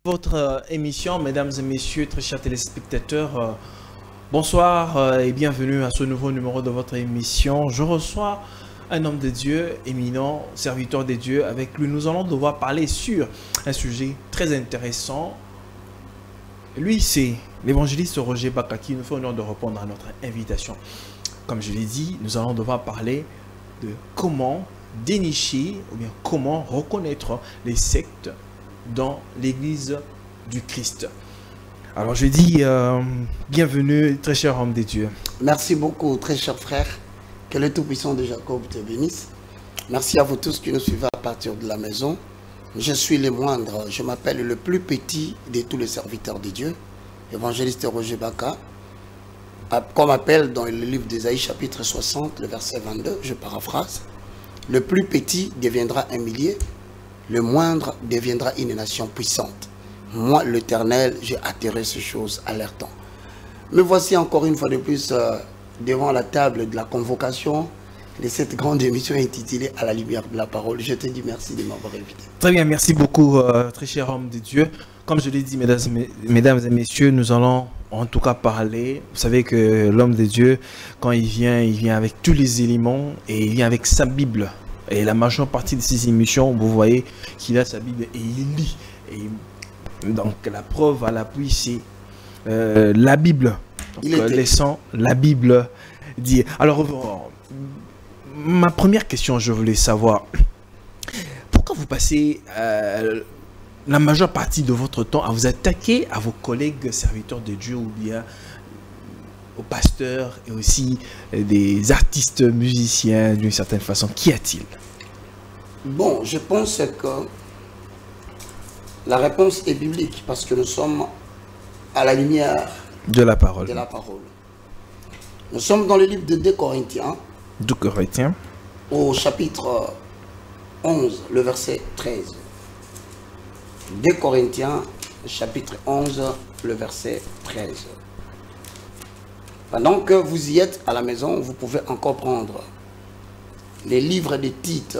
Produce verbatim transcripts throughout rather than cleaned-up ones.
Votre euh, émission, mesdames et messieurs, très chers téléspectateurs, euh, bonsoir euh, et bienvenue à ce nouveau numéro de votre émission. Je reçois un homme de Dieu, éminent, serviteur de Dieu. Avec lui, nous allons devoir parler sur un sujet très intéressant. Lui, c'est l'évangéliste Roger Baka qui nous fait l'honneur de répondre à notre invitation. Comme je l'ai dit, nous allons devoir parler de comment dénicher ou bien comment reconnaître les sectes dans l'église du Christ. Alors je dis euh, bienvenue, très cher homme de Dieu. Merci beaucoup, très cher frère. Que le Tout-Puissant de Jacob te bénisse. Merci à vous tous qui nous suivez à partir de la maison. Je suis le moindre, je m'appelle le plus petit de tous les serviteurs de Dieu, évangéliste Roger Baka. Comme appelle dans le livre d'Ésaïe chapitre soixante, le verset vingt-deux, je paraphrase. Le plus petit deviendra un millier, le moindre deviendra une nation puissante. Moi, l'Éternel, j'ai atterré ces choses à leur temps. Me voici encore une fois de plus euh, devant la table de la convocation de cette grande émission intitulée « À la lumière de la parole ». Je te dis merci de m'avoir invité. Très bien, merci beaucoup, euh, très cher homme de Dieu. Comme je l'ai dit, mesdames, mesdames et messieurs, nous allons en tout cas parler. Vous savez que l'homme de Dieu, quand il vient, il vient avec tous les éléments et il vient avec sa Bible. Et la majeure partie de ces émissions, vous voyez qu'il a sa Bible et il lit. Et donc la preuve à l'appui, c'est euh, la Bible. Donc, euh, laissant la Bible dire. Alors, euh, ma première question, je voulais savoir, pourquoi vous passez euh, la majeure partie de votre temps à vous attaquer à vos collègues serviteurs de Dieu ou bien aux pasteurs et aussi des artistes musiciens d'une certaine façon? Qu'y a-t-il? Bon, je pense que la réponse est biblique parce que nous sommes à la lumière de la parole. De la parole. Nous sommes dans le livre de deux Corinthiens. deux Corinthiens. Au chapitre onze, le verset treize. deux Corinthiens, chapitre onze, le verset treize. Pendant que vous y êtes à la maison, vous pouvez encore prendre les livres de Tite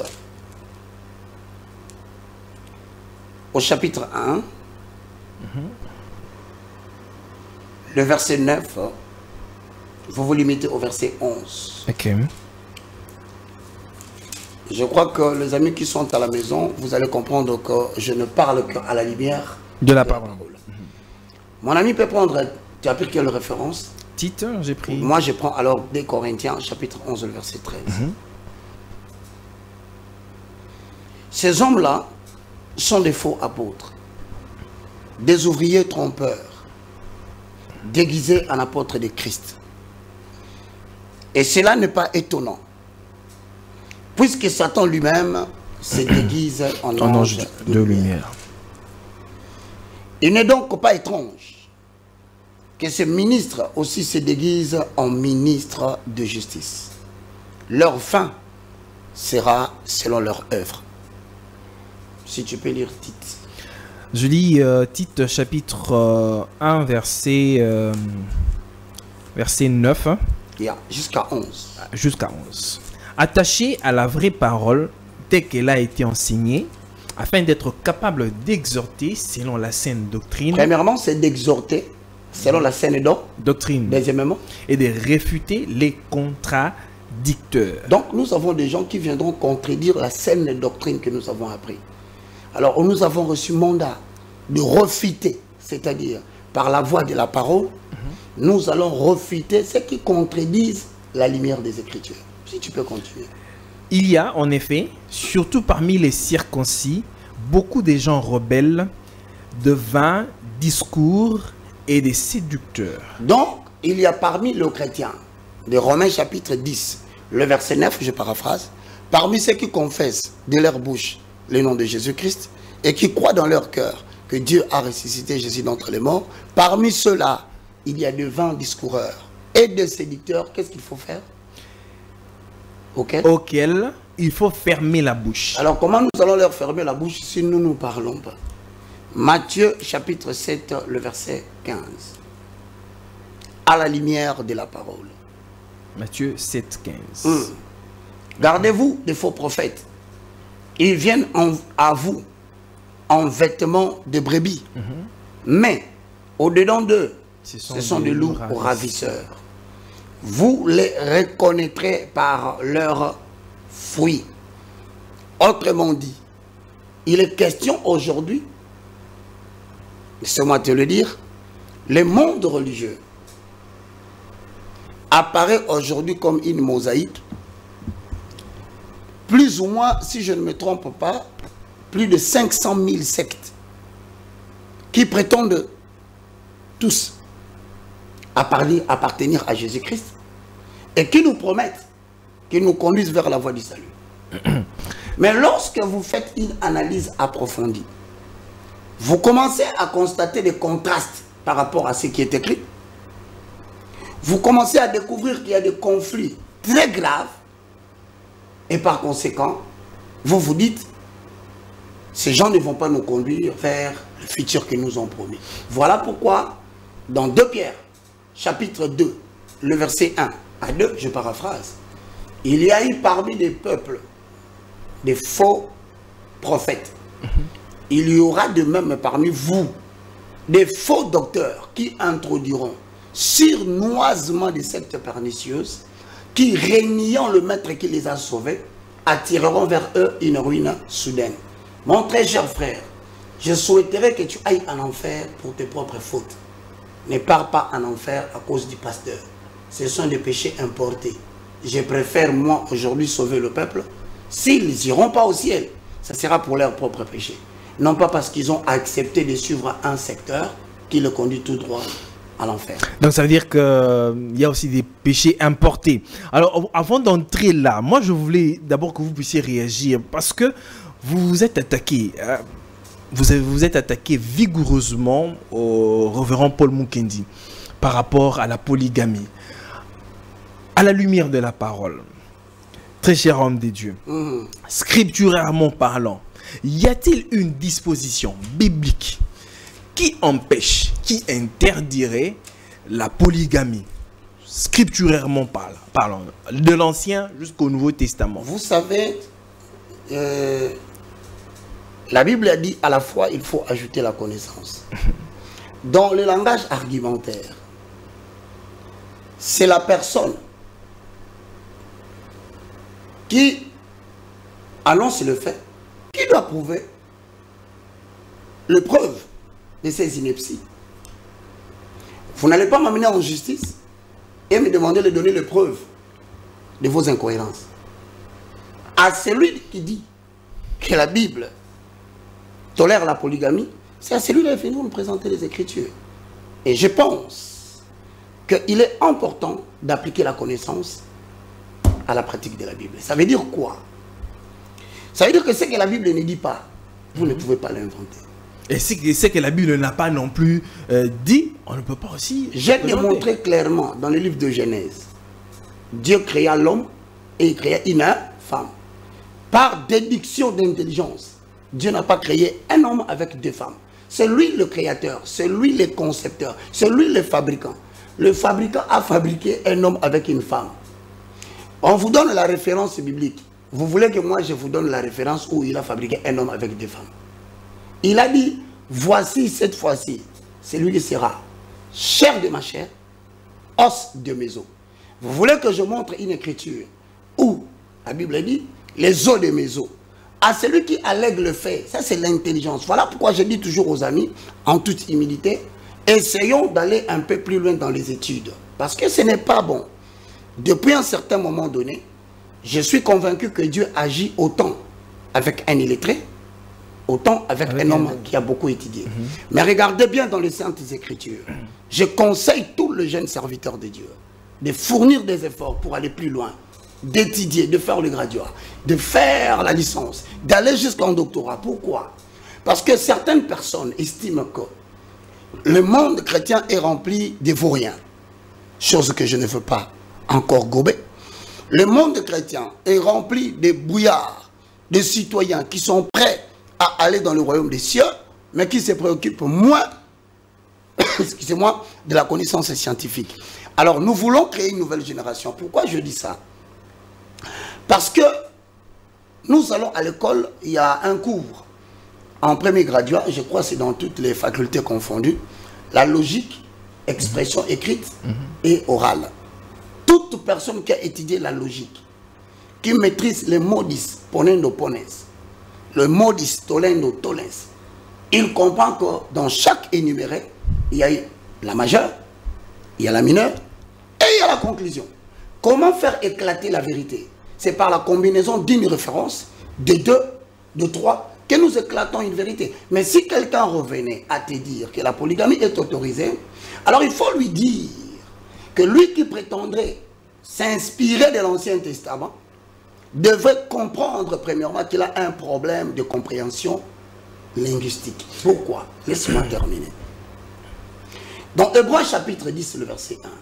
au chapitre un, mm-hmm. le verset neuf, vous vous limitez au verset onze. Ok. Je crois que les amis qui sont à la maison, vous allez comprendre que je ne parle qu'à la lumière de la parole. Mm-hmm. Mon ami peut prendre, tu as pris quelle référence? Tite, j'ai pris. Moi, je prends alors deux Corinthiens, chapitre onze, le verset treize. Mm-hmm. Ces hommes-là sont des faux apôtres, des ouvriers trompeurs, déguisés en apôtres de Christ. Et cela n'est pas étonnant, puisque Satan lui-même se déguise en ange, ange de, de lumière. lumière. Il n'est donc pas étrange que ces ministres aussi se déguisent en ministres de justice. Leur fin sera selon leur œuvre. Si tu peux lire Tite. Je lis euh, Tite chapitre euh, un, verset, euh, verset neuf. Yeah, jusqu'à onze. Jusqu'à onze. Attaché à la vraie parole, telle qu'elle a été enseignée, afin d'être capable d'exhorter selon la saine doctrine. Premièrement, c'est d'exhorter selon la saine doctrine. Deuxièmement, et de réfuter les contradicteurs. Donc, nous avons des gens qui viendront contredire la saine doctrine que nous avons appris. Alors, nous avons reçu mandat de refuter, c'est-à-dire par la voie de la parole, mm-hmm. nous allons refuter ceux qui contredisent la lumière des Écritures. Si tu peux continuer. Il y a en effet, surtout parmi les circoncis, beaucoup de gens rebelles, de vains discours et des séducteurs. Donc, il y a parmi les chrétiens, de Romains chapitre dix, le verset neuf, je paraphrase, parmi ceux qui confessent de leur bouche le nom de Jésus-Christ et qui croient dans leur cœur que Dieu a ressuscité Jésus d'entre les morts, parmi ceux-là, il y a de vains discoureurs et de séducteurs. Qu'est-ce qu'il faut faire? Auquel? Auquel il faut fermer la bouche. Alors, comment nous allons leur fermer la bouche si nous ne parlons pas? Matthieu chapitre sept, le verset quinze. À la lumière de la parole. Matthieu sept, quinze. Hum. Gardez-vous des faux prophètes. Ils viennent en, à vous en vêtements de brebis. Mm-hmm. Mais, au-dedans d'eux, ce sont, ce sont des, des loups ravisseurs. ravisseurs. Vous les reconnaîtrez par leurs fruits. Autrement dit, il est question aujourd'hui, laissez-moi te le dire, le monde religieux apparaît aujourd'hui comme une mosaïque. Plus ou moins, si je ne me trompe pas, plus de cinq cent mille sectes qui prétendent tous appartenir à Jésus-Christ et qui nous promettent qu'ils nous conduisent vers la voie du salut. Mais lorsque vous faites une analyse approfondie, vous commencez à constater des contrastes par rapport à ce qui est écrit. Vous commencez à découvrir qu'il y a des conflits très graves et par conséquent, vous vous dites, ces gens ne vont pas nous conduire vers le futur qu'ils nous ont promis. Voilà pourquoi, dans deux Pierre, chapitre deux, le verset un à deux, je paraphrase, il y a eu parmi des peuples des faux prophètes. Il y aura de même parmi vous des faux docteurs qui introduiront surnoisement des sectes pernicieuses qui, régnant le maître qui les a sauvés, attireront vers eux une ruine soudaine. Mon très cher frère, je souhaiterais que tu ailles en enfer pour tes propres fautes. Ne pars pas en enfer à cause du pasteur. Ce sont des péchés importés. Je préfère, moi, aujourd'hui, sauver le peuple. S'ils n'iront pas au ciel, ça sera pour leurs propres péchés. Non pas parce qu'ils ont accepté de suivre un secteur qui le conduit tout droit à l'enfer. Donc ça veut dire qu'il euh, y a aussi des péchés importés. Alors avant d'entrer là, moi je voulais d'abord que vous puissiez réagir parce que vous vous êtes attaqué, euh, vous, avez, vous êtes attaqué vigoureusement au révérend Paul Mukendi par rapport à la polygamie. À la lumière de la parole, très cher homme de Dieu, mmh. scripturairement parlant, y a-t-il une disposition biblique qui empêche, qui interdirait la polygamie, scripturairement parlant, de l'Ancien jusqu'au Nouveau Testament? Vous savez, euh, la Bible a dit à la fois il faut ajouter la connaissance. Dans le langage argumentaire, c'est la personne qui annonce le fait, qui doit prouver les preuves de ces inepties. Vous n'allez pas m'amener en justice et me demander de donner les preuves de vos incohérences. À celui qui dit que la Bible tolère la polygamie, c'est à celui qui est venu nous présenter les Écritures. Et je pense qu'il est important d'appliquer la connaissance à la pratique de la Bible. Ça veut dire quoi? Ça veut dire que ce que la Bible ne dit pas, vous mmh. ne pouvez pas l'inventer. Et ce que la Bible n'a pas non plus euh, dit, on ne peut pas aussi... J'ai démontré clairement dans le livre de Genèse, Dieu créa l'homme et il créa une femme. Par déduction d'intelligence, Dieu n'a pas créé un homme avec deux femmes. C'est lui le créateur, c'est lui le concepteur, c'est lui le fabricant. Le fabricant a fabriqué un homme avec une femme. On vous donne la référence biblique. Vous voulez que moi je vous donne la référence où il a fabriqué un homme avec deux femmes? Il a dit, voici cette fois-ci, celui qui sera chair de ma chair, os de mes os. Vous voulez que je montre une écriture où la Bible dit, les os de mes os. À celui qui allègue le fait, ça c'est l'intelligence. Voilà pourquoi je dis toujours aux amis, en toute humilité, essayons d'aller un peu plus loin dans les études. Parce que ce n'est pas bon. Depuis un certain moment donné, je suis convaincu que Dieu agit autant avec un illettré, autant avec, avec un homme un... qui a beaucoup étudié. Mm-hmm. Mais regardez bien dans les Saintes Écritures. Je conseille tous les jeunes serviteurs de Dieu de fournir des efforts pour aller plus loin, d'étudier, de faire le graduat, de faire la licence, d'aller jusqu'en doctorat. Pourquoi? Parce que certaines personnes estiment que le monde chrétien est rempli de vauriens, chose que je ne veux pas encore gober. Le monde chrétien est rempli de brouillards, de citoyens qui sont prêts à aller dans le royaume des cieux, mais qui se préoccupent moins, excusez-moi, de la connaissance scientifique. Alors nous voulons créer une nouvelle génération. Pourquoi je dis ça? Parce que nous allons à l'école, il y a un cours en premier graduat, je crois que c'est dans toutes les facultés confondues, la logique, expression mm-hmm. écrite mm-hmm. et orale. Toute personne qui a étudié la logique, qui maîtrise le modis ponendo pones, le modis tolendo tolens, il comprend que dans chaque énuméré, il y a la majeure, il y a la mineure et il y a la conclusion. Comment faire éclater la vérité? C'est par la combinaison d'une référence, de deux, de trois, que nous éclatons une vérité. Mais si quelqu'un revenait à te dire que la polygamie est autorisée, alors il faut lui dire que lui qui prétendrait s'inspirer de l'Ancien Testament devrait comprendre premièrement qu'il a un problème de compréhension linguistique. Pourquoi? Laisse-moi terminer. Dans Hébreux chapitre dix, le verset un,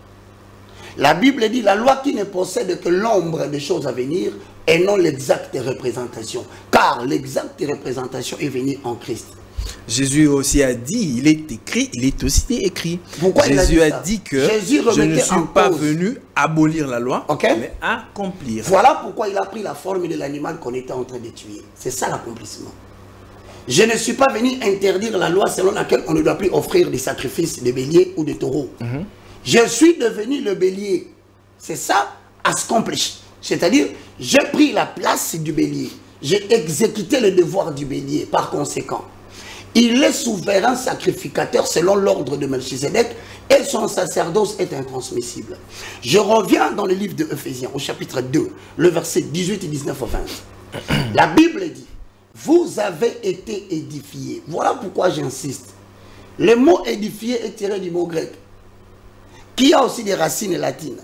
la Bible dit, la loi qui ne possède que l'ombre des choses à venir et non l'exacte représentation. Car l'exacte représentation est venue en Christ. Jésus aussi a dit, il est écrit, il est aussi écrit. Pourquoi Jésus il a dit, a dit que Jésus je ne suis pas cause. venu abolir la loi, okay. mais accomplir. Voilà pourquoi il a pris la forme de l'animal qu'on était en train de tuer. C'est ça l'accomplissement. Je ne suis pas venu interdire la loi selon laquelle on ne doit plus offrir des sacrifices de béliers ou de taureaux. Mm-hmm. Je suis devenu le bélier. C'est ça, accompli. C'est-à-dire, j'ai pris la place du bélier. J'ai exécuté le devoir du bélier. Par conséquent, il est souverain sacrificateur selon l'ordre de Melchizedek et son sacerdoce est intransmissible. Je reviens dans le livre de Ephésiens, au chapitre deux, le verset dix-huit et dix-neuf au vingt. La Bible dit, vous avez été édifiés. Voilà pourquoi j'insiste. Le mot édifié est tiré du mot grec, qui a aussi des racines latines.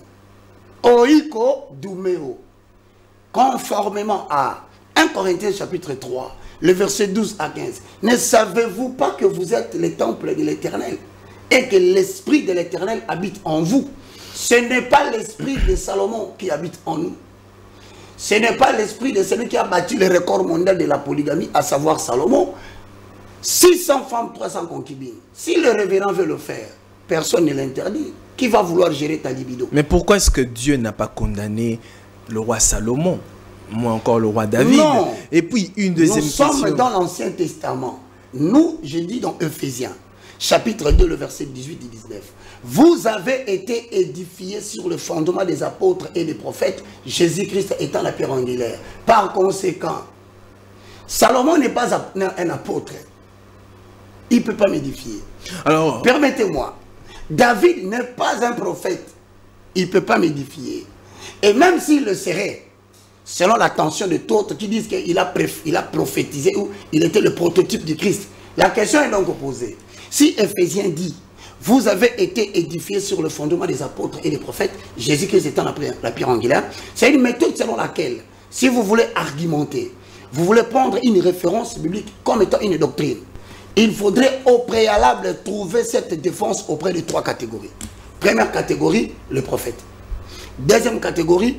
Oiko dumeo. Conformément à un Corinthiens chapitre trois, le verset douze à quinze. Ne savez-vous pas que vous êtes le temple de l'Éternel et que l'Esprit de l'Éternel habite en vous? Ce n'est pas l'Esprit de Salomon qui habite en nous. Ce n'est pas l'esprit de celui qui a battu le record mondial de la polygamie, à savoir Salomon. six cents femmes, trois cents concubines. Si le révérend veut le faire, personne ne l'interdit. Qui va vouloir gérer ta libido? Mais pourquoi est-ce que Dieu n'a pas condamné le roi Salomon, moins encore le roi David? Non. Et puis une deuxième question. Nous sommes dans l'Ancien Testament. Nous, je dis dans Ephésiens, chapitre deux, le verset dix-huit et dix-neuf. Vous avez été édifiés sur le fondement des apôtres et des prophètes, Jésus-Christ étant la pierre angulaire. Par conséquent, Salomon n'est pas un apôtre. Il ne peut pas m'édifier. Alors, permettez-moi, David n'est pas un prophète. Il ne peut pas m'édifier. Et même s'il le serait, selon l'attention de d'autres qui disent qu'il a, il a prophétisé ou il était le prototype du Christ, la question est donc posée. Si Ephésiens dit, vous avez été édifiés sur le fondement des apôtres et des prophètes, Jésus-Christ étant la, la pierre angulaire, c'est une méthode selon laquelle, si vous voulez argumenter, vous voulez prendre une référence biblique comme étant une doctrine, il faudrait au préalable trouver cette défense auprès de trois catégories. Première catégorie, le prophète. Deuxième catégorie,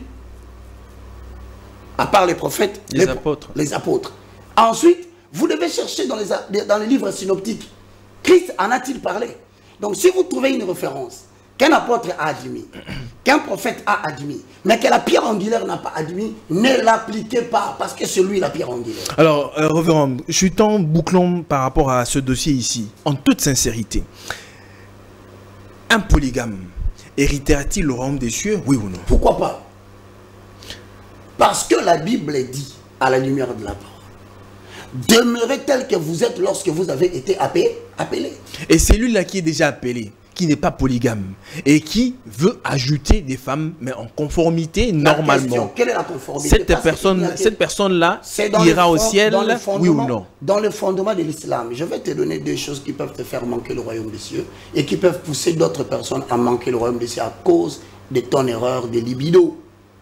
à part les prophètes, les, les apôtres. les apôtres. Ensuite, vous devez chercher dans les, dans les livres synoptiques. Christ en a-t-il parlé? Donc si vous trouvez une référence qu'un apôtre a admis, qu'un prophète a admis, mais que la pierre angulaire n'a pas admis, ne l'appliquez pas, parce que c'est lui la pierre angulaire. Alors, euh, révérend, je suis tant bouclon par rapport à ce dossier ici, en toute sincérité. Un polygame héritera-t-il le royaume des cieux, oui ou non? Pourquoi pas? Parce que la Bible dit, à la lumière de la parole, demeurez tel que vous êtes lorsque vous avez été appelé. appelé. Et celui-là qui est déjà appelé, qui n'est pas polygame, et qui veut ajouter des femmes, mais en conformité la normalement. Question, quelle est la conformité? Cette personne, cette personne-là ira au ciel, oui ou non? Dans le fondement de l'islam, je vais te donner deux choses qui peuvent te faire manquer le royaume des cieux, et qui peuvent pousser d'autres personnes à manquer le royaume des cieux à cause de ton erreur de libido.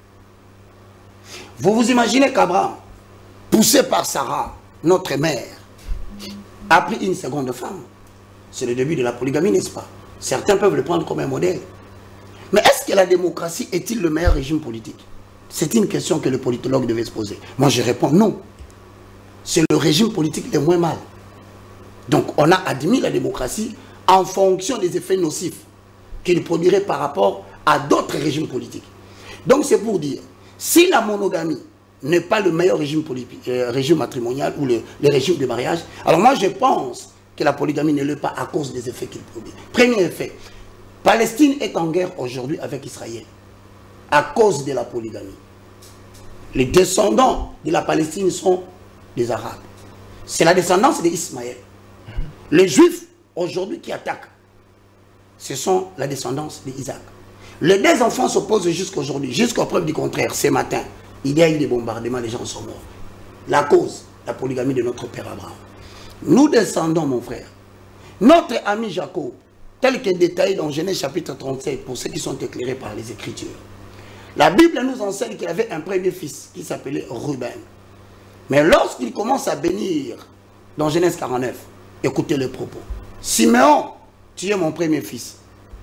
Vous vous imaginez qu'Abraham, poussé par Sarah, notre mère, a pris une seconde femme. C'est le début de la polygamie, n'est-ce pas? Certains peuvent le prendre comme un modèle. Mais est-ce que la démocratie est-il le meilleur régime politique? C'est une question que le politologue devait se poser. Moi, je réponds non. C'est le régime politique le moins mal. Donc, on a admis la démocratie en fonction des effets nocifs qu'il produirait par rapport à d'autres régimes politiques. Donc, c'est pour dire, si la monogamie n'est pas le meilleur régime, euh, régime matrimonial ou le, le régime de mariage. Alors moi, je pense que la polygamie ne l'est pas à cause des effets qu'il produit. Premier effet, Palestine est en guerre aujourd'hui avec Israël à cause de la polygamie. Les descendants de la Palestine sont des Arabes. C'est la descendance d'Ismaël. Les Juifs, aujourd'hui, qui attaquent, ce sont la descendance d'Isaac. Les deux enfants s'opposent jusqu'à aujourd'hui, jusqu'à preuve du contraire. Ce matin, il y a eu des bombardements, les gens sont morts. La cause, la polygamie de notre père Abraham. Nous descendons, mon frère. Notre ami Jacob, tel que détaillé dans Genèse chapitre trente-sept, pour ceux qui sont éclairés par les Écritures. La Bible nous enseigne qu'il avait un premier fils qui s'appelait Ruben. Mais lorsqu'il commence à bénir, dans Genèse quarante-neuf, écoutez le propos. Siméon, tu es mon premier fils.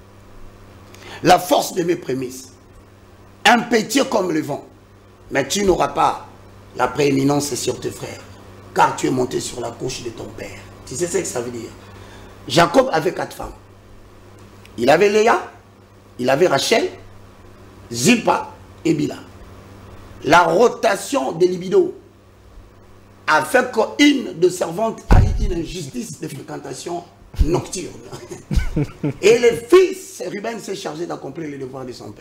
La force de mes prémices. Impétueux comme le vent. Mais tu n'auras pas la prééminence sur tes frères. Car tu es monté sur la couche de ton père. Tu sais ce que ça veut dire? Jacob avait quatre femmes. Il avait Léa, il avait Rachel, Zilpa et Bila. La rotation des libidos a fait qu'une de servantes a eu une injustice de fréquentation nocturne. Et le fils, Ruben, s'est chargé d'accomplir les devoirs de son père.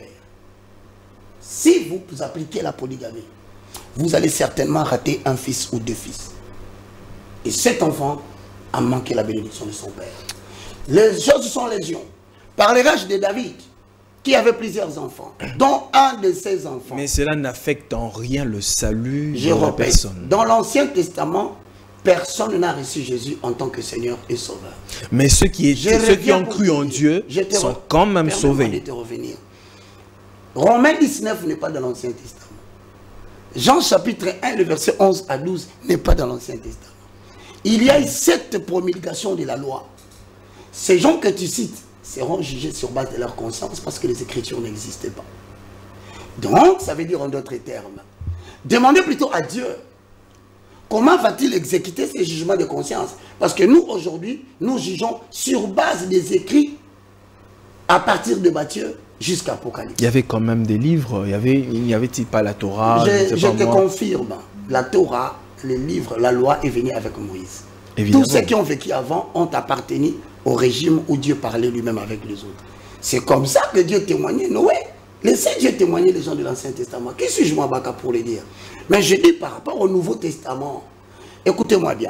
Si vous, vous appliquez la polygamie, vous allez certainement rater un fils ou deux fils. Et cet enfant a manqué la bénédiction de son père. Les choses sont légion. Par le rage de David, qui avait plusieurs enfants, dont un de ses enfants. Mais cela n'affecte en rien le salut Je de la répète, personne. dans l'Ancien Testament, personne n'a reçu Jésus en tant que Seigneur et Sauveur. Mais ceux qui, étaient, ceux qui ont cru dire, en Dieu sont re... quand même sauvés. De te revenir. Romains dix-neuf n'est pas dans l'Ancien Testament. Jean chapitre un, le verset onze à douze n'est pas dans l'Ancien Testament. Il y a eu cette promulgation de la loi. Ces gens que tu cites seront jugés sur base de leur conscience parce que les Écritures n'existaient pas. Donc, ça veut dire en d'autres termes, demandez plutôt à Dieu comment va-t-il exécuter ces jugements de conscience. Parce que nous, aujourd'hui, nous jugeons sur base des écrits à partir de Matthieu jusqu'à Apocalypse. Il y avait quand même des livres, il y avait, il n'y avait-il pas la Torah? Je, je, je pas te moi. confirme, la Torah, les livres, la loi est venue avec Moïse. Évidemment. Tous ceux qui ont vécu avant ont appartenu au régime où Dieu parlait lui-même avec les autres. C'est comme ça que Dieu témoignait Noé. Laissez Dieu témoigner les gens de l'Ancien Testament. Qui suis-je moi, Baka, pour le dire? Mais je dis par rapport au Nouveau Testament, écoutez-moi bien.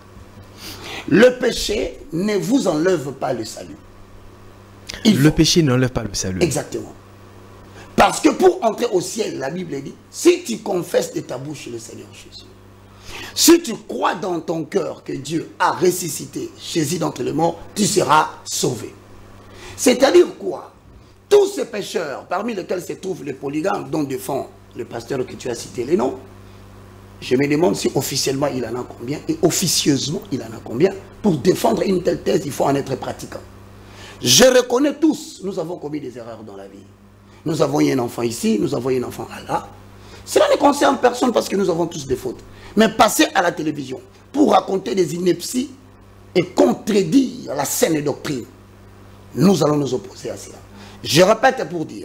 Le péché ne vous enlève pas le salut. Il le faut... péché n'enlève pas le salut. Exactement. Parce que pour entrer au ciel, la Bible dit, si tu confesses de ta bouche le Seigneur Jésus, si tu crois dans ton cœur que Dieu a ressuscité Jésus d'entre les morts, tu seras sauvé. C'est-à-dire quoi? Tous ces pécheurs, parmi lesquels se trouvent les polygames, dont défend le pasteur que tu as cité les noms, je me demande si officiellement il en a combien et officieusement il en a combien. Pour défendre une telle thèse, il faut en être pratiquant. Je reconnais tous, nous avons commis des erreurs dans la vie. Nous avons eu un enfant ici, nous avons eu un enfant là. Cela ne concerne personne parce que nous avons tous des fautes. Mais passer à la télévision pour raconter des inepties et contredire la saine doctrine, nous allons nous opposer à cela. Je répète pour dire,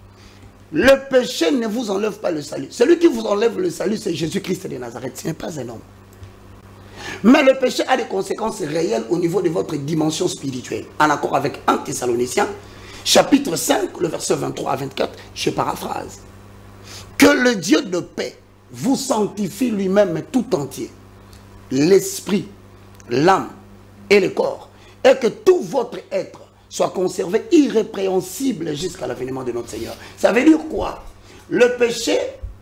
le péché ne vous enlève pas le salut. Celui qui vous enlève le salut, c'est Jésus-Christ de Nazareth. Ce n'est pas un homme. Mais le péché a des conséquences réelles au niveau de votre dimension spirituelle. En accord avec un Thessaloniciens, chapitre cinq, le verset vingt-trois à vingt-quatre, je paraphrase. Que le Dieu de paix vous sanctifie lui-même tout entier, l'esprit, l'âme et le corps, et que tout votre être soit conservé irrépréhensible jusqu'à l'avènement de notre Seigneur. Ça veut dire quoi? Le péché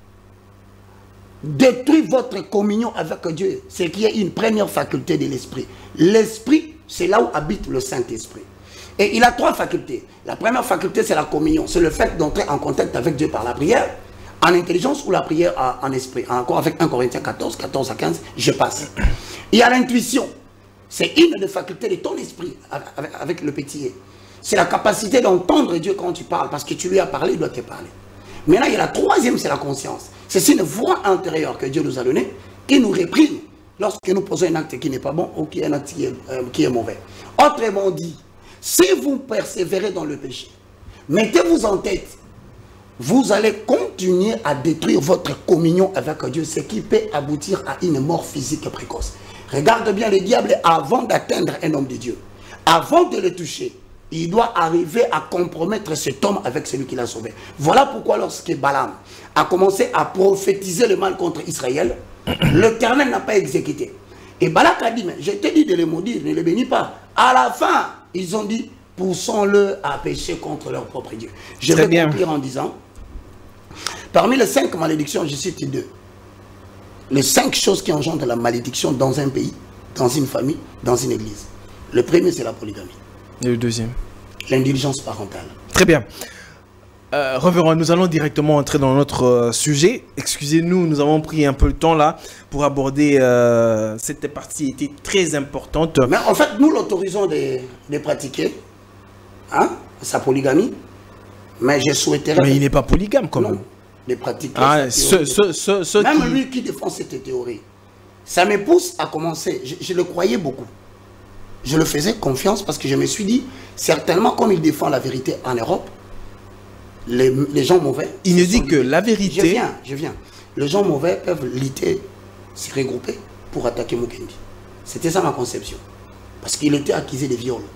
détruit votre communion avec Dieu, ce qui est une première faculté de l'esprit. L'esprit, c'est là où habite le Saint-Esprit. Et il a trois facultés. La première faculté, c'est la communion. C'est le fait d'entrer en contact avec Dieu par la prière, en intelligence ou la prière en esprit. Encore avec un Corinthiens quatorze, quatorze à quinze, je passe. Il y a l'intuition. C'est une des facultés de ton esprit, avec, avec le petit. C'est la capacité d'entendre Dieu quand tu parles, parce que tu lui as parlé, il doit te parler. Maintenant, il y a la troisième, c'est la conscience. C'est une voix intérieure que Dieu nous a donnée, qui nous réprime lorsque nous posons un acte qui n'est pas bon ou qui est un acte qui est, euh, qui est mauvais. Autrement dit, si vous persévérez dans le péché, mettez-vous en tête, vous allez continuer à détruire votre communion avec Dieu, ce qui peut aboutir à une mort physique précoce. Regarde bien, le diable, avant d'atteindre un homme de Dieu, avant de le toucher, il doit arriver à compromettre cet homme avec celui qui l'a sauvé. Voilà pourquoi lorsque Balaam a commencé à prophétiser le mal contre Israël, l'Éternel n'a pas exécuté. Et Balak a dit, mais je t'ai dit de les maudire, ne les bénis pas. À la fin, ils ont dit, poussons-le à pécher contre leur propre Dieu. Je Très vais bien. conclure en disant, parmi les cinq malédictions, je cite deux. Les cinq choses qui engendrent la malédiction dans un pays, dans une famille, dans une église. Le premier, c'est la polygamie. Et le deuxième. L'indulgence parentale. Très bien. Euh, Révérend, nous allons directement entrer dans notre euh, sujet. Excusez-nous, nous avons pris un peu le temps là pour aborder euh, cette partie était très importante. Mais en fait, nous l'autorisons de, de pratiquer hein, sa polygamie. Mais je souhaiterais... Mais il n'est pas polygame quand même. Non, de pratiquer Ah, sa ce, théorie. ce, ce, ce Même qui... lui qui défend cette théorie, ça me pousse à commencer. Je, je le croyais beaucoup. Je le faisais confiance parce que je me suis dit, certainement comme il défend la vérité en Europe, les, les gens mauvais... Il nous se dit sont que lités. la vérité... Je viens, je viens. Les gens mauvais peuvent lutter, se regrouper pour attaquer Mukendi. C'était ça ma conception. Parce qu'il était accusé de viol.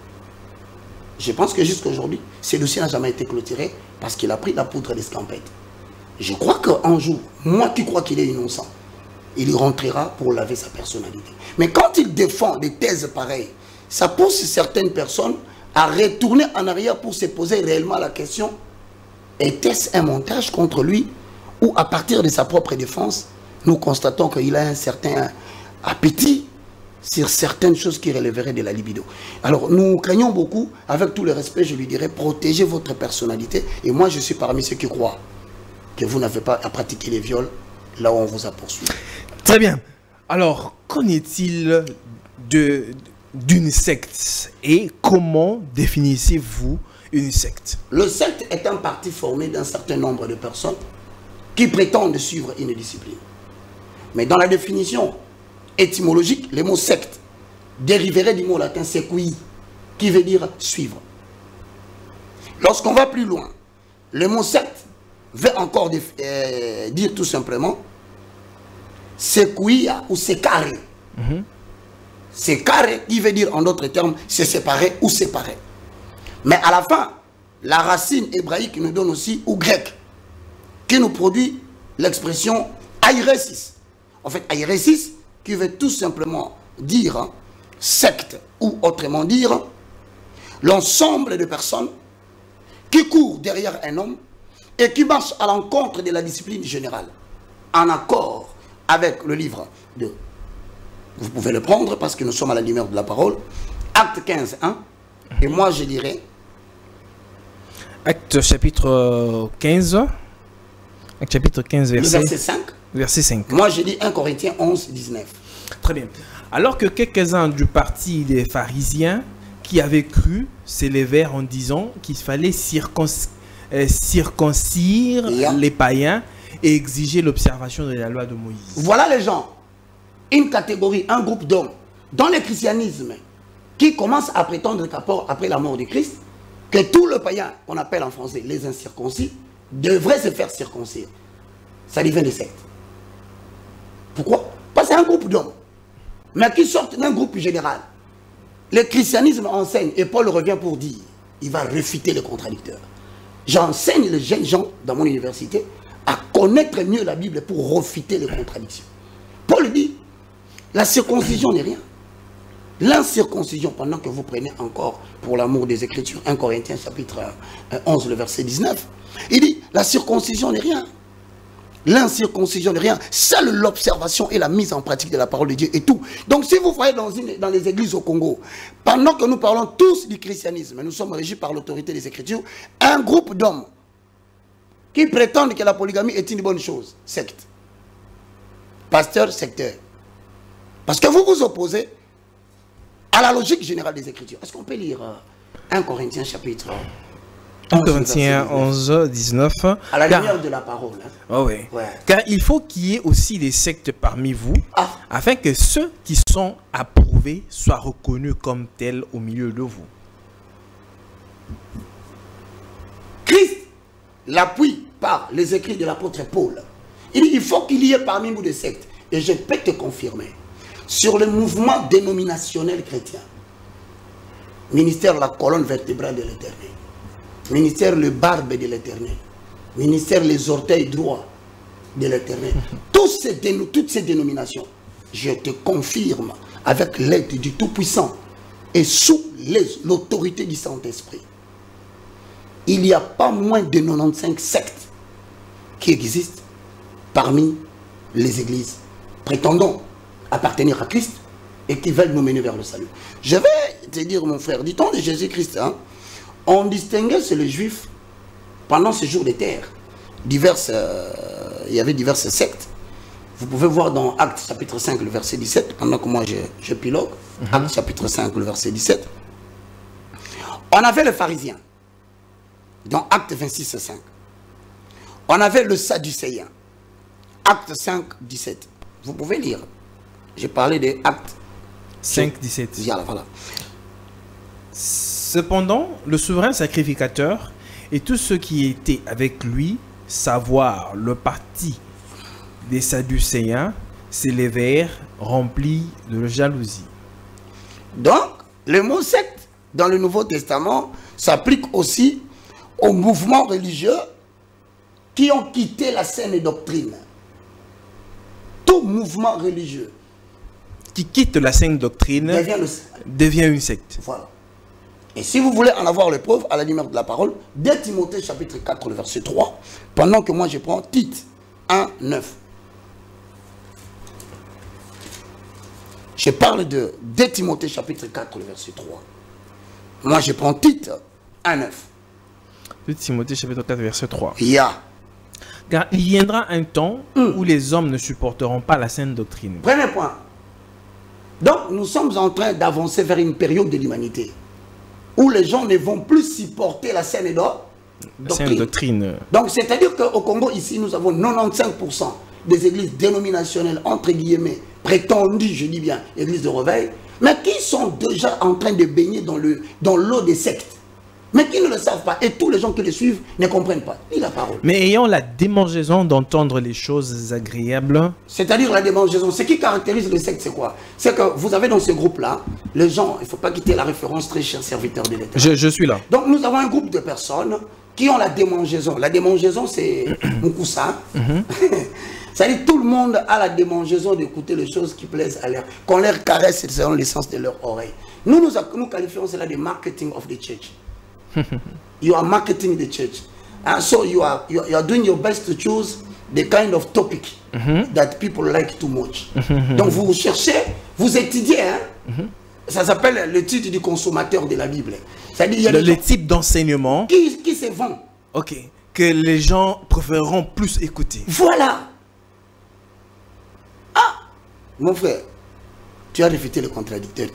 Je pense que jusqu'à aujourd'hui, ce dossier n'a jamais été clôturé parce qu'il a pris la poudre d'escampette. Je crois qu'un jour, moi qui crois qu'il est innocent, il y rentrera pour laver sa personnalité. Mais quand il défend des thèses pareilles, ça pousse certaines personnes à retourner en arrière pour se poser réellement la question, était-ce un montage contre lui ou à partir de sa propre défense, nous constatons qu'il a un certain appétit sur certaines choses qui relèveraient de la libido. Alors nous craignons beaucoup, avec tout le respect, je lui dirais, protégez votre personnalité. Et moi je suis parmi ceux qui croient que vous n'avez pas à pratiquer les viols là où on vous a poursuivi. Très bien. Alors, qu'en est-il de d'une secte et comment définissez-vous une secte? Le secte est un parti formé d'un certain nombre de personnes qui prétendent suivre une discipline. Mais dans la définition étymologique, le mot secte dériverait du mot latin secui, qui veut dire suivre. Lorsqu'on va plus loin, le mot secte veut encore euh, dire tout simplement sequia ou secare. Mm-hmm. Secare, qui veut dire en d'autres termes, se séparer ou séparer. Mais à la fin, la racine hébraïque nous donne aussi, ou grec, qui nous produit l'expression airesis. En fait, airesis, qui veut tout simplement dire hein, secte, ou autrement dire, l'ensemble de personnes qui courent derrière un homme et qui marchent à l'encontre de la discipline générale, en accord avec le livre de... Vous pouvez le prendre parce que nous sommes à la lumière de la parole. Acte quinze, hein. Et moi je dirais... Acte chapitre quinze. Acte chapitre quinze, verset, verset cinq. Verset cinq. Moi je dis un Corinthiens onze, dix-neuf. Très bien. Alors que quelques-uns du parti des pharisiens qui avaient cru s'élevèrent en disant qu'il fallait circonc- euh, circoncire yeah. les païens et exiger l'observation de la loi de Moïse. Voilà les gens, une catégorie, un groupe d'hommes dans le christianisme qui commence à prétendre qu'après la mort de Christ, que tout le païen, qu'on appelle en français les incirconcis, devrait se faire circoncire. Ça devient des sectes. Pourquoi? Parce que c'est un groupe d'hommes, mais qui sortent d'un groupe général. Le christianisme enseigne, et Paul revient pour dire, il va réfuter les contradicteurs. J'enseigne les jeunes gens dans mon université à connaître mieux la Bible pour refuter les contradictions. Paul dit, la circoncision n'est rien. L'incirconcision, pendant que vous prenez encore, pour l'amour des Écritures, un Corinthiens chapitre onze, le verset dix-neuf, il dit, la circoncision n'est rien. L'incirconcision n'est rien. Seule l'observation et la mise en pratique de la parole de Dieu et tout. Donc si vous voyez dans, une, dans les églises au Congo, pendant que nous parlons tous du christianisme, nous sommes régis par l'autorité des Écritures, un groupe d'hommes qui prétendent que la polygamie est une bonne chose, secte. Pasteur, secteur. Parce que vous vous opposez à la logique générale des Écritures. Est-ce qu'on peut lire un Corinthiens chapitre un Corinthiens onze, dix-neuf. À la car, lumière de la parole. Hein. Oh oui. Ouais. Car il faut qu'il y ait aussi des sectes parmi vous, ah. afin que ceux qui sont approuvés soient reconnus comme tels au milieu de vous. Christ l'appuie par par les écrits de l'apôtre Paul. Il dit, il faut qu'il y ait parmi nous des sectes. Et je peux te confirmer, sur le mouvement dénominationnel chrétien, ministère la colonne vertébrale de l'Éternel, ministère le barbe de l'Éternel, ministère les orteils droits de l'Éternel, toutes ces dénominations, je te confirme, avec l'aide du Tout-Puissant et sous l'autorité du Saint-Esprit, il n'y a pas moins de quatre-vingt-quinze sectes qui existent parmi les églises prétendant appartenir à Christ et qui veulent nous mener vers le salut. Je vais te dire, mon frère, du temps de Jésus-Christ, hein, on distinguait sur les Juifs pendant ce jour des terres. Diverses, euh, il y avait diverses sectes. Vous pouvez voir dans Actes chapitre cinq, le verset dix-sept, pendant que moi je, je pilogue, mm-hmm. Actes chapitre cinq, le verset dix-sept. On avait le pharisien, dans Actes vingt-six, cinq. On avait le sadducéen, Actes cinq, dix-sept. Vous pouvez lire. J'ai parlé des Actes cinq, dix-sept. Voilà, voilà. Cependant, le souverain sacrificateur et tous ceux qui étaient avec lui, savoir le parti des Sadducéens, s'élevèrent remplis de jalousie. Donc, le mot secte dans le Nouveau Testament s'applique aussi aux mouvements religieux qui ont quitté la saine doctrine. Tout mouvement religieux qui quitte la saine doctrine devient, le... devient une secte. Voilà. Et si vous voulez en avoir le preuve, à la lumière de la parole, dès Timothée chapitre quatre, le verset trois, pendant que moi je prends Tite un, neuf. Je parle de dès Timothée chapitre quatre, le verset trois. Moi je prends Tite un, neuf. De Timothée chapitre quatre, verset trois. Il y a. Car il viendra un temps mm. où les hommes ne supporteront pas la saine doctrine. Premier point. Donc nous sommes en train d'avancer vers une période de l'humanité où les gens ne vont plus supporter la saine doctrine. doctrine. Donc c'est-à-dire qu'au Congo, ici, nous avons quatre-vingt-quinze pour cent des églises dénominationnelles, entre guillemets, prétendues, je dis bien, églises de réveil, mais qui sont déjà en train de baigner dans le dans l'eau des sectes. Mais qui ne le savent pas. Et tous les gens qui les suivent ne comprennent pas. Ni la parole. Mais ayant la démangeaison d'entendre les choses agréables. C'est-à-dire la démangeaison. Ce qui caractérise le secte, c'est quoi? C'est que vous avez dans ce groupe-là, les gens, il ne faut pas quitter la référence, très cher serviteur de l'État. Je, je suis là. Donc nous avons un groupe de personnes qui ont la démangeaison. La démangeaison, c'est Moukoussa. C'est-à-dire tout le monde a la démangeaison d'écouter les choses qui plaisent à l'air. Qu'on leur caresse selon l'essence de leur oreille. Nous, nous, nous qualifions cela de marketing of the church. You are marketing the church, and so you are you are, you are doing your best to choose the kind of topic mm-hmm. that people like too much. Mm-hmm. Donc vous cherchez, vous étudiez, hein? Mm-hmm. Ça s'appelle l'étude du consommateur de la Bible. C'est-à-dire il y a le, le type d'enseignement qui, qui se vend. Ok, que les gens préféreront plus écouter. Voilà. Ah, mon frère, tu as réfuté le contradicteur.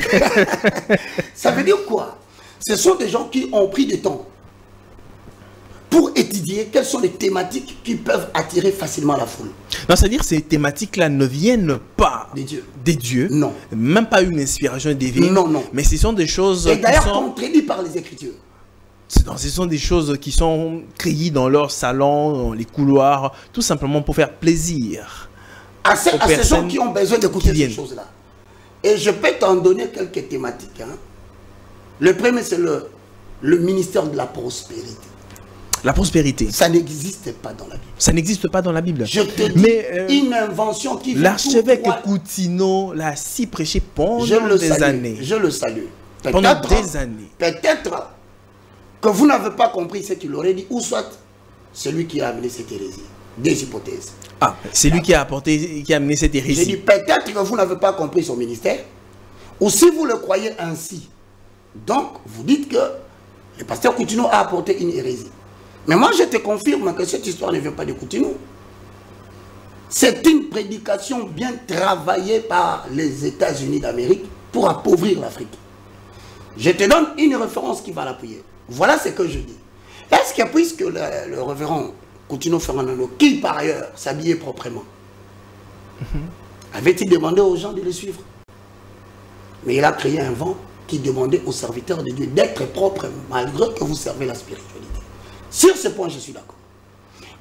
Ça veut dire quoi? Ce sont des gens qui ont pris du temps pour étudier quelles sont les thématiques qui peuvent attirer facilement la foule. Non, c'est-à-dire que ces thématiques-là ne viennent pas des dieux. Des dieux. Non. Même pas une inspiration divine. Non, non. Mais ce sont des choses Et d'ailleurs sont... contredites par les Écritures. Non, ce sont des choses qui sont créées dans leur salon, dans les couloirs, tout simplement pour faire plaisir à ces, à ces gens qui ont besoin d'écouter ces choses-là. Et je peux t'en donner quelques thématiques. Hein. Le premier, c'est le, le ministère de la prospérité. La prospérité. Ça n'existe pas dans la Bible. Ça n'existe pas dans la Bible. Je te dis, mais, euh, une invention qui... L'archevêque Coutinho l'a si prêché pendant je le des salue, années. Je le salue. Pendant des années. Peut-être que vous n'avez pas compris ce qu'il aurait dit, ou soit celui qui a amené cette hérésie. Des hypothèses. Ah, c'est lui qui a apporté, qui a amené cette hérésie. J'ai dit peut-être que vous n'avez pas compris son ministère, ou si vous le croyez ainsi, donc vous dites que le pasteur Coutinho a apporté une hérésie. Mais moi je te confirme que cette histoire ne vient pas de Coutinho. C'est une prédication bien travaillée par les États-Unis d'Amérique pour appauvrir l'Afrique. Je te donne une référence qui va l'appuyer. Voilà ce que je dis. Est-ce que puisque le, le révérend Coutinho Fernando, qui par ailleurs s'habillait proprement, mm-hmm. avait-il demandé aux gens de le suivre? Mais il a créé un vent qui demandait aux serviteurs de Dieu d'être propres malgré que vous servez la spiritualité. Sur ce point, je suis d'accord.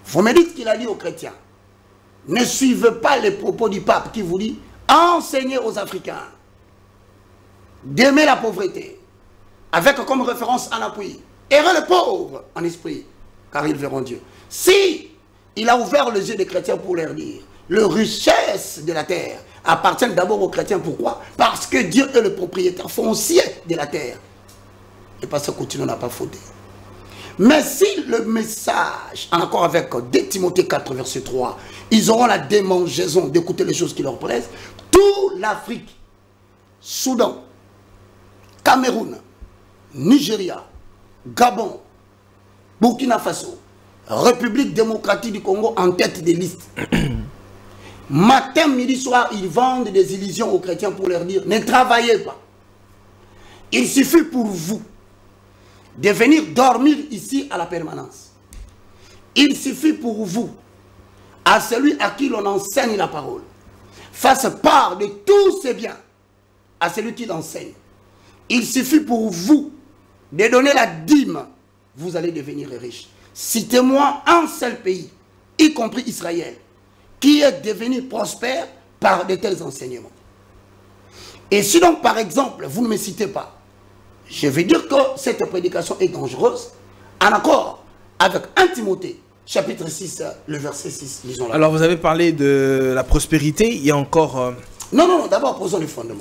Vous me dites qu'il a dit aux chrétiens, ne suivez pas les propos du pape qui vous dit, enseignez aux Africains d'aimer la pauvreté, avec comme référence en appui, errez les pauvres en esprit, car ils verront Dieu. Si il a ouvert les yeux des chrétiens pour leur dire, les richesses de la terre appartiennent d'abord aux chrétiens. Pourquoi? Parce que Dieu est le propriétaire foncier de la terre. Et parce que Coutinho n'a pas fauté. Mais si le message, en accord avec deux Timothée quatre, verset trois, ils auront la démangeaison d'écouter les choses qui leur plaisent, toute l'Afrique, Soudan, Cameroun, Nigeria, Gabon, Burkina Faso, République démocratique du Congo en tête des listes. Matin, midi, soir, ils vendent des illusions aux chrétiens pour leur dire, ne travaillez pas. Il suffit pour vous de venir dormir ici à la permanence. Il suffit pour vous, à celui à qui l'on enseigne la parole, fasse part de tous ses biens à celui qui l'enseigne. Il suffit pour vous de donner la dîme, vous allez devenir riche. Citez-moi un seul pays, y compris Israël, qui est devenu prospère par de tels enseignements. Et si donc, par exemple, vous ne me citez pas, je vais dire que cette prédication est dangereuse, en accord avec un Timothée, chapitre six, le verset six, lisons-la. Alors, vous avez parlé de la prospérité, il y a encore... Euh... Non, non, non, d'abord, posons les fondements.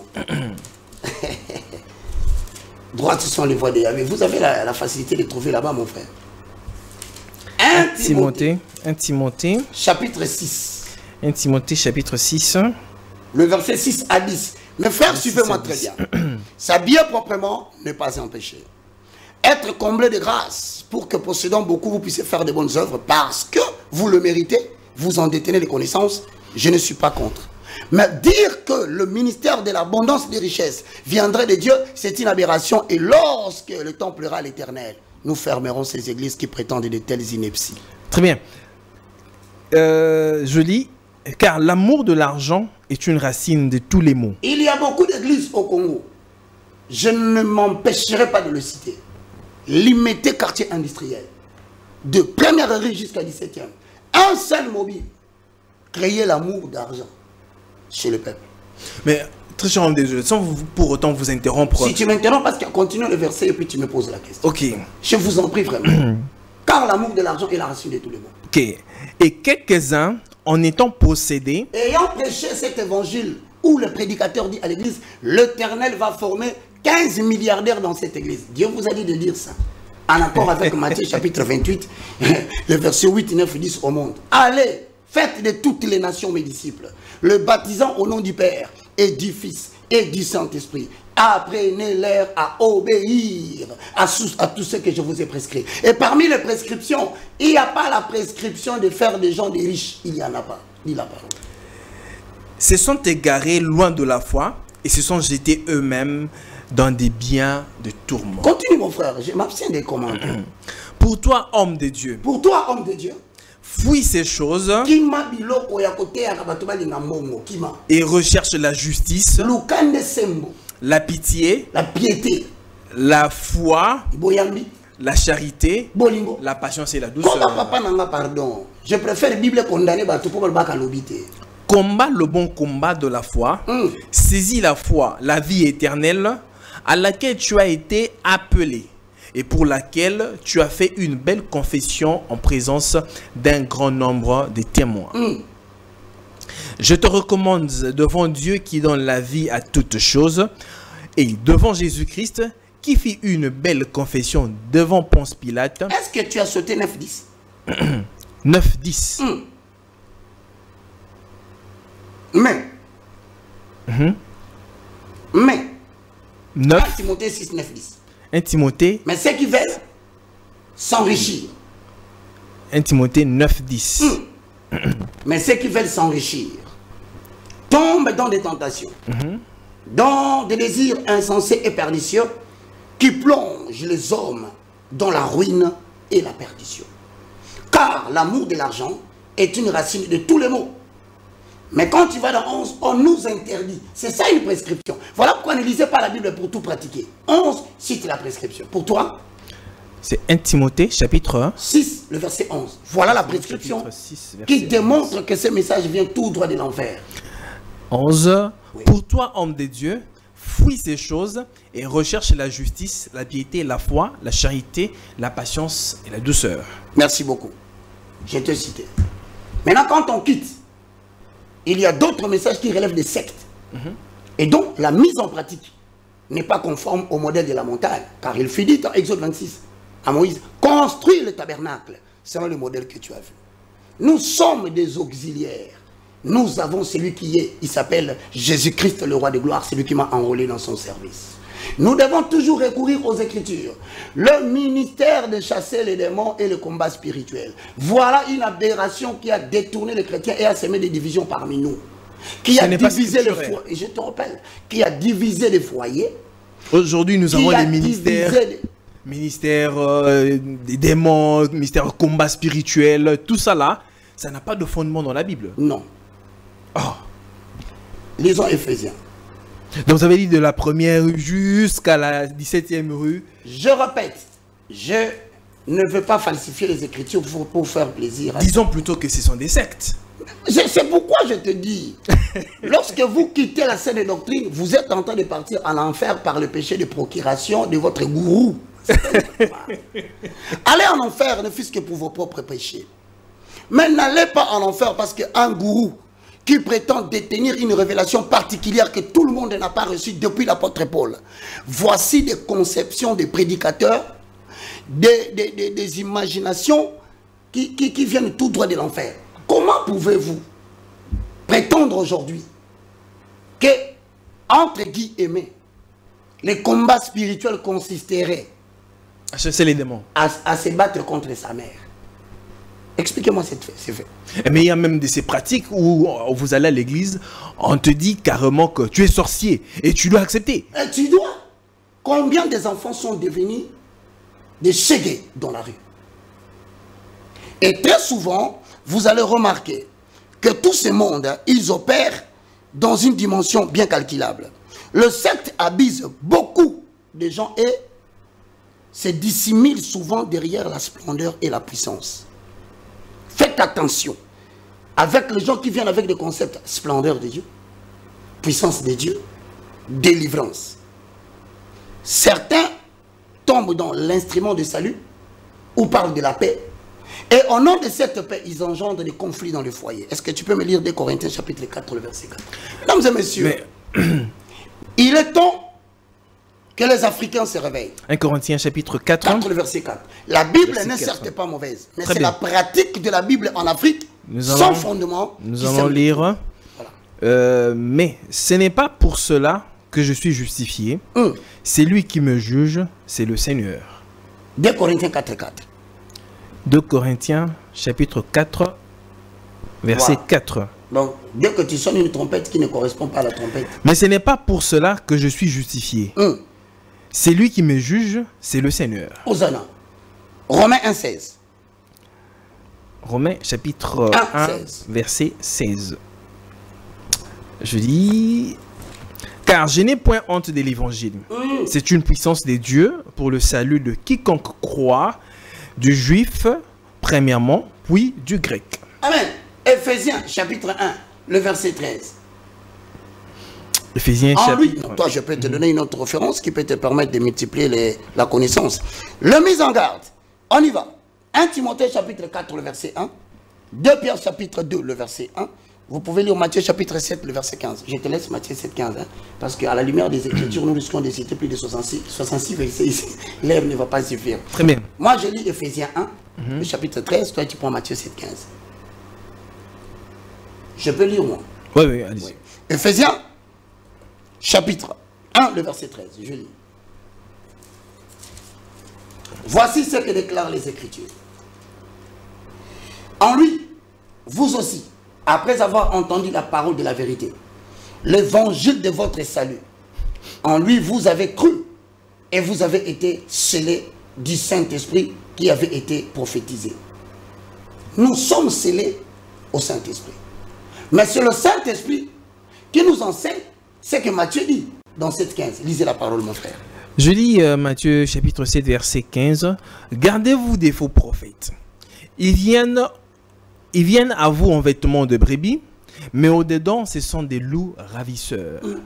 Droite sont les voies de Yahvé. Vous avez la, la facilité de trouver là-bas, mon frère. un Timothée, un Timothée, chapitre six. un Timothée, chapitre six. Le verset six à dix. Mes frères, suivez-moi très bien. S'habiller proprement n'est pas un péché. Être comblé de grâce pour que possédant beaucoup, vous puissiez faire de bonnes œuvres parce que vous le méritez, vous en détenez les connaissances, je ne suis pas contre. Mais dire que le ministère de l'abondance des richesses viendrait de Dieu, c'est une aberration. Et lorsque le temps pleura à l'Éternel, nous fermerons ces églises qui prétendent de telles inepties. Très bien. Euh, je lis, car l'amour de l'argent est une racine de tous les maux. Il y a beaucoup d'églises au Congo. Je ne m'empêcherai pas de le citer. Limité quartier industriel. De première rue jusqu'à dix-septième. Un seul mobile. Créer l'amour d'argent chez le peuple. Mais, très cher homme des yeux, sans vous, pour autant vous interrompre... Si tu m'interromps, parce qu'il continue le verset et puis tu me poses la question. Ok. Je vous en prie vraiment. Car l'amour de l'argent est la racine de tous les maux. Ok. Et quelques-uns, en étant possédés... Ayant prêché cet évangile où le prédicateur dit à l'église, l'Éternel va former quinze milliardaires dans cette église. Dieu vous a dit de dire ça. En accord avec Matthieu chapitre vingt-huit, le verset huit, neuf, dix au monde. Allez, faites de toutes les nations mes disciples, le baptisant au nom du Père et du Fils et du Saint-Esprit. Apprenez-leur à obéir à, à tout ce que je vous ai prescrit. Et parmi les prescriptions, il n'y a pas la prescription de faire des gens des riches. Il n'y en a pas. Dit la parole. Se sont égarés loin de la foi et se sont jetés eux-mêmes dans des biens de tourment. Continue mon frère, je m'abstiens des commentaires. Pour toi, homme de Dieu. Pour toi, homme de Dieu. Fuis ces choses et recherche la justice, la pitié, la piété, la foi, la charité, la patience et la douceur. Pardon. Je préfère la Bible condamner pour le bac à l'obité. Combat le bon combat de la foi, mm. Saisis la foi, la vie éternelle, à laquelle tu as été appelé et pour laquelle tu as fait une belle confession en présence d'un grand nombre de témoins. Mm. Je te recommande devant Dieu qui donne la vie à toutes choses et devant Jésus-Christ qui fit une belle confession devant Ponce Pilate. Est-ce que tu as sauté neuf dix? neuf dix. Mm. Mais, mm-hmm. mais, neuf. un Timothée six, neuf, dix. un Timothée. Mais ceux qui veulent s'enrichir. un Timothée neuf, dix. Mm. Mais ceux qui veulent s'enrichir tombent dans des tentations, mm-hmm. dans des désirs insensés et pernicieux qui plongent les hommes dans la ruine et la perdition. Car l'amour de l'argent est une racine de tous les maux. Mais quand tu vas dans onze, on nous interdit. C'est ça une prescription. Voilà pourquoi ne lisez pas la Bible pour tout pratiquer. onze cite la prescription. Pour toi? C'est un Timothée, chapitre six, le verset onze. Voilà la prescription six, qui démontre que ce message vient tout droit de l'enfer. onze. Oui. Pour toi, homme de Dieu, fuis ces choses et recherche la justice, la piété, la foi, la charité, la patience et la douceur. Merci beaucoup. Je te cité. Maintenant, quand on quitte, il y a d'autres messages qui relèvent des sectes. Mm-hmm. Et donc, la mise en pratique n'est pas conforme au modèle de la montagne. Car il fut dit dans Exode vingt-six à Moïse, construis le tabernacle selon le modèle que tu as vu. Nous sommes des auxiliaires. Nous avons celui qui est, il s'appelle Jésus-Christ, le roi de gloire, celui qui m'a enrôlé dans son service. Nous devons toujours recourir aux Écritures. Le ministère de chasser les démons et le combat spirituel. Voilà une aberration qui a détourné les chrétiens et a semé des divisions parmi nous. Qui a divisé les foyers. Et je te rappelle, qui a divisé les foyers. Aujourd'hui, nous avons les ministères. Les... Ministère euh, des démons, ministère combat spirituel, tout ça là, ça n'a pas de fondement dans la Bible. Non. Oh. Lisons Éphésiens. Donc vous avez dit de la première rue jusqu'à la dix-septième rue. Je répète, je ne veux pas falsifier les Écritures pour, pour faire plaisir. Disons plutôt que ce sont des sectes. C'est pourquoi je te dis, lorsque vous quittez la saine doctrine, vous êtes en train de partir en enfer par le péché de procuration de votre gourou. Allez en enfer, ne fût-ce que pour vos propres péchés. Mais n'allez pas en enfer parce qu'un gourou qui prétend détenir une révélation particulière que tout le monde n'a pas reçue depuis l'apôtre Paul. Voici des conceptions des prédicateurs, des, des, des, des imaginations qui, qui, qui viennent tout droit de l'enfer. Comment pouvez-vous prétendre aujourd'hui que, entre guillemets, les combats spirituels consisteraient à chasser les démons, à, à se battre contre sa mère? Expliquez-moi ces faits. Mais il y a même de ces pratiques où vous allez à l'église, on te dit carrément que tu es sorcier et tu dois accepter. Et tu dois. Combien des enfants sont devenus des chégués dans la rue? Et très souvent, vous allez remarquer que tous ces mondes, ils opèrent dans une dimension bien calculable. Le secte abuse beaucoup de gens et se dissimule souvent derrière la splendeur et la puissance. Faites attention avec les gens qui viennent avec des concepts splendeur de Dieu, puissance de Dieu, délivrance. Certains tombent dans l'instrument de salut ou parlent de la paix. Et au nom de cette paix, ils engendrent des conflits dans le foyer. Est-ce que tu peux me lire deux Corinthiens chapitre quatre, le verset quatre? Mesdames et messieurs, Mais... il est temps que les Africains se réveillent. un Corinthiens chapitre quatre. quatre, le verset quatre. La Bible n'est certes pas mauvaise, mais c'est la pratique de la Bible en Afrique, nous sans allons, fondement. Nous allons lire. Voilà. Euh, mais ce n'est pas pour cela que je suis justifié. Hum. C'est lui qui me juge, c'est le Seigneur. deux Corinthiens quatre, quatre. deux Corinthiens chapitre quatre, verset wow. quatre. Donc, dès que tu sonnes une trompette qui ne correspond pas à la trompette. Mais ce n'est pas pour cela que je suis justifié. Hum. C'est lui qui me juge, c'est le Seigneur. Hosanna. Romains un, seize. Romains chapitre un, un verset seize. Je dis... Car je n'ai point honte de l'évangile. Mmh. C'est une puissance de Dieu pour le salut de quiconque croit, du juif premièrement, puis du grec. Amen. Éphésiens chapitre un, le verset treize. Éphésiens en chapitre... Lui, toi, je peux te donner une autre référence qui peut te permettre de multiplier les, la connaissance. Le mise en garde. On y va. un Timothée chapitre quatre, le verset un. deux Pierre chapitre deux, le verset un. Vous pouvez lire Matthieu chapitre sept, le verset quinze. Je te laisse Matthieu sept, quinze. Hein, parce qu'à la lumière des Écritures, nous risquons de citer plus de soixante-six, soixante-six versets ici. L'air ne va pas suffire. Très bien. Moi, je lis Éphésiens un, mm-hmm. le chapitre treize. Toi, tu prends Matthieu sept, quinze. Je peux lire, moi. Oui, oui, allez-y. Oui. Éphésiens chapitre un, le verset treize. Je lis. Voici ce que déclarent les Écritures. En lui, vous aussi, après avoir entendu la parole de la vérité, l'évangile de votre salut, en lui vous avez cru et vous avez été scellés du Saint-Esprit qui avait été prophétisé. Nous sommes scellés au Saint-Esprit. Mais c'est le Saint-Esprit qui nous enseigne ce que Matthieu dit dans sept quinze. Lisez la parole, mon frère. Je lis euh, Matthieu chapitre sept, verset quinze. Gardez-vous des faux prophètes. Ils viennent, ils viennent à vous en vêtements de brebis, mais au-dedans, ce sont des loups ravisseurs. Mm.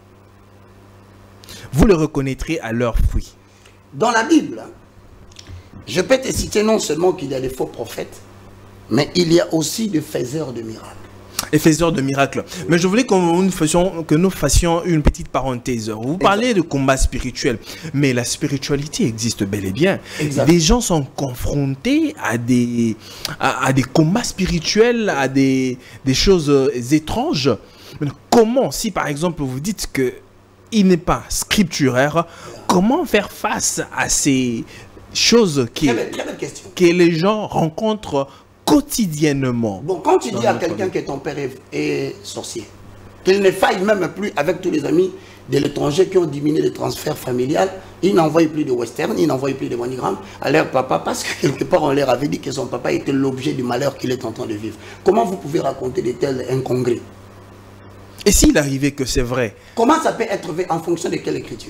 Vous les reconnaîtrez à leurs fruits. Dans la Bible, je peux te citer non seulement qu'il y a des faux prophètes, mais il y a aussi des faiseurs de miracles. Et faiseurs de miracles. Mais je voulais que nous fassions, que nous fassions une petite parenthèse. Vous parlez de combat spirituel, mais la spiritualité existe bel et bien. Exact. Des gens sont confrontés à des, à, à des combats spirituels, à des, des choses étranges. Comment, si par exemple vous dites que il n'est pas scripturaire, comment faire face à ces choses qui, très belle, très belle question. que les gens rencontrent quotidiennement? Bon, quand tu dis à quelqu'un que ton père est, est sorcier, qu'il ne faille même plus avec tous les amis de l'étranger qui ont diminué le transfert familial, il n'envoie plus de western, il n'envoie plus de MoneyGram à leur papa parce que quelque part on leur avait dit que son papa était l'objet du malheur qu'il est en train de vivre. Comment vous pouvez raconter de tels incongrès? Et s'il arrivait que c'est vrai? Comment ça peut être vrai? En fonction de quelle écriture?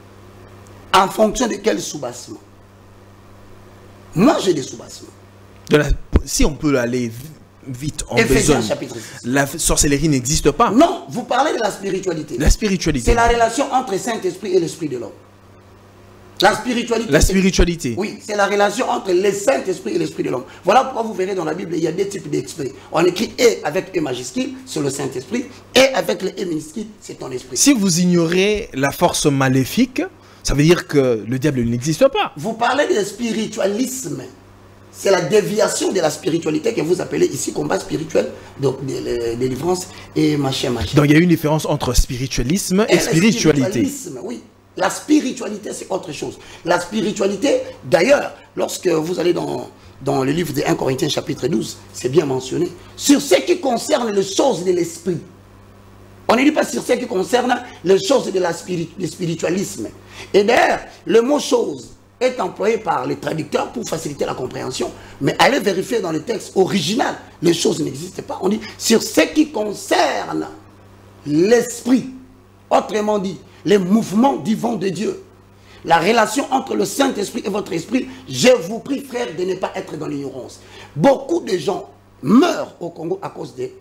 En fonction de quel soubassement? Moi j'ai des soubassements. De la, si on peut aller vite, en Éphésiens chapitre six. La sorcellerie n'existe pas. Non, vous parlez de la spiritualité. La spiritualité. C'est la relation entre le Saint-Esprit et l'Esprit de l'homme. La spiritualité. La spiritualité. Oui, c'est la relation entre le Saint-Esprit et l'Esprit de l'homme. Voilà pourquoi vous verrez dans la Bible, il y a deux types d'esprits. On écrit « et » avec « e » majuscule, c'est le Saint-Esprit, et avec le « e » minuscule, c'est ton esprit. Si vous ignorez la force maléfique, ça veut dire que le diable n'existe pas. Vous parlez de spiritualisme. C'est la déviation de la spiritualité que vous appelez ici combat spirituel, donc de, de délivrance et machin, machin. Donc il y a une différence entre spiritualisme et, et spiritualité. Oui, la spiritualité c'est autre chose. La spiritualité, d'ailleurs, lorsque vous allez dans, dans le livre de premier Corinthiens chapitre douze, c'est bien mentionné, sur ce qui concerne les choses de l'esprit. On ne dit pas sur ce qui concerne les choses de la spirit, du spiritualisme. Et d'ailleurs, le mot chose est employé par les traducteurs pour faciliter la compréhension. Mais allez vérifier dans le texte original, les choses n'existent pas. On dit sur ce qui concerne l'esprit, autrement dit, les mouvements divins de Dieu, la relation entre le Saint-Esprit et votre esprit, je vous prie, frère, de ne pas être dans l'ignorance. Beaucoup de gens meurent au Congo à cause de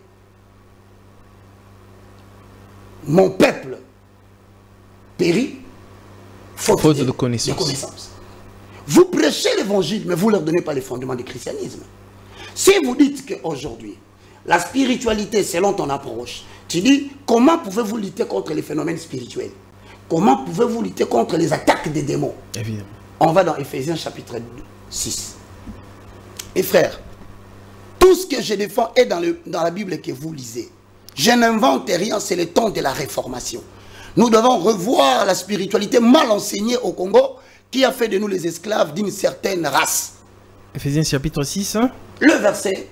mon peuple périt faute, faute de, de, connaissance. de connaissance. Vous prêchez l'évangile, mais vous ne leur donnez pas les fondements du christianisme. Si vous dites qu'aujourd'hui, la spiritualité, selon ton approche, tu dis, comment pouvez-vous lutter contre les phénomènes spirituels? Comment pouvez-vous lutter contre les attaques des démons? Évidemment. On va dans Éphésiens chapitre six. Et frères, tout ce que je défends est dans, le, dans la Bible que vous lisez. Je n'invente rien, c'est le temps de la réformation. Nous devons revoir la spiritualité mal enseignée au Congo, qui a fait de nous les esclaves d'une certaine race. Éphésiens chapitre six. Hein? Le verset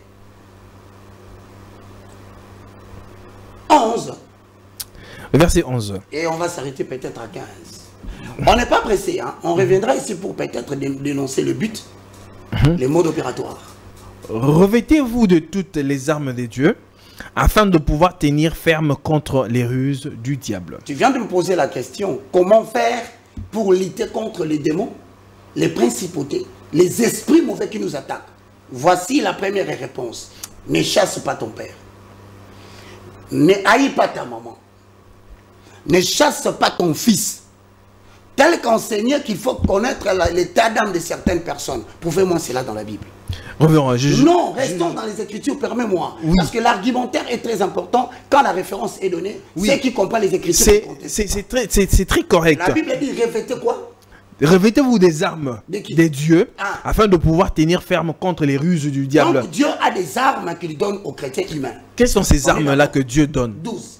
onze. Le verset onze. Et on va s'arrêter peut-être à quinze. On n'est pas pressé. Hein? On reviendra ici pour peut-être dénoncer le but, mm-hmm. les modes opératoires. Revêtez-vous de toutes les armes de Dieu, afin de pouvoir tenir ferme contre les ruses du diable. Tu viens de me poser la question, comment faire pour lutter contre les démons, les principautés, les esprits mauvais qui nous attaquent? Voici la première réponse. Ne chasse pas ton père. Ne haïs pas ta maman. Ne chasse pas ton fils. Tel qu'enseigné qu'il faut connaître l'état d'âme de certaines personnes. Prouvez-moi cela dans la Bible. Reverend, je, non, restons je... dans les Écritures, permets-moi. Oui. Parce que l'argumentaire est très important quand la référence est donnée. Oui. Ceux qui comprennent les Écritures. C'est très, très correct. La Bible dit revêtez quoi? Revêtez-vous des armes de des dieux, ah. afin de pouvoir tenir ferme contre les ruses du diable. Donc Dieu a des armes qu'il donne aux chrétiens humains. Quelles sont ces armes-là que Dieu donne? douze.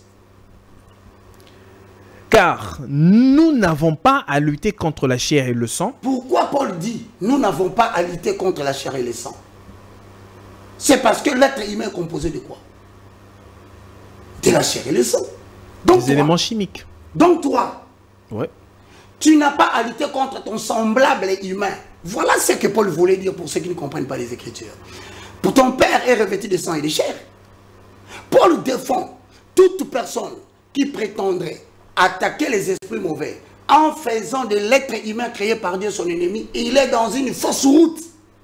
Car nous n'avons pas à lutter contre la chair et le sang. Pourquoi Paul dit nous n'avons pas à lutter contre la chair et le sang? C'est parce que l'être humain est composé de quoi? De la chair et le sang. Donc des toi, éléments chimiques. Donc toi, ouais. tu n'as pas à lutter contre ton semblable humain. Voilà ce que Paul voulait dire pour ceux qui ne comprennent pas les Écritures. Pour ton père est revêtu de sang et de chair. Paul défend toute personne qui prétendrait attaquer les esprits mauvais en faisant de l'être humain créé par Dieu son ennemi, il est dans une fausse route.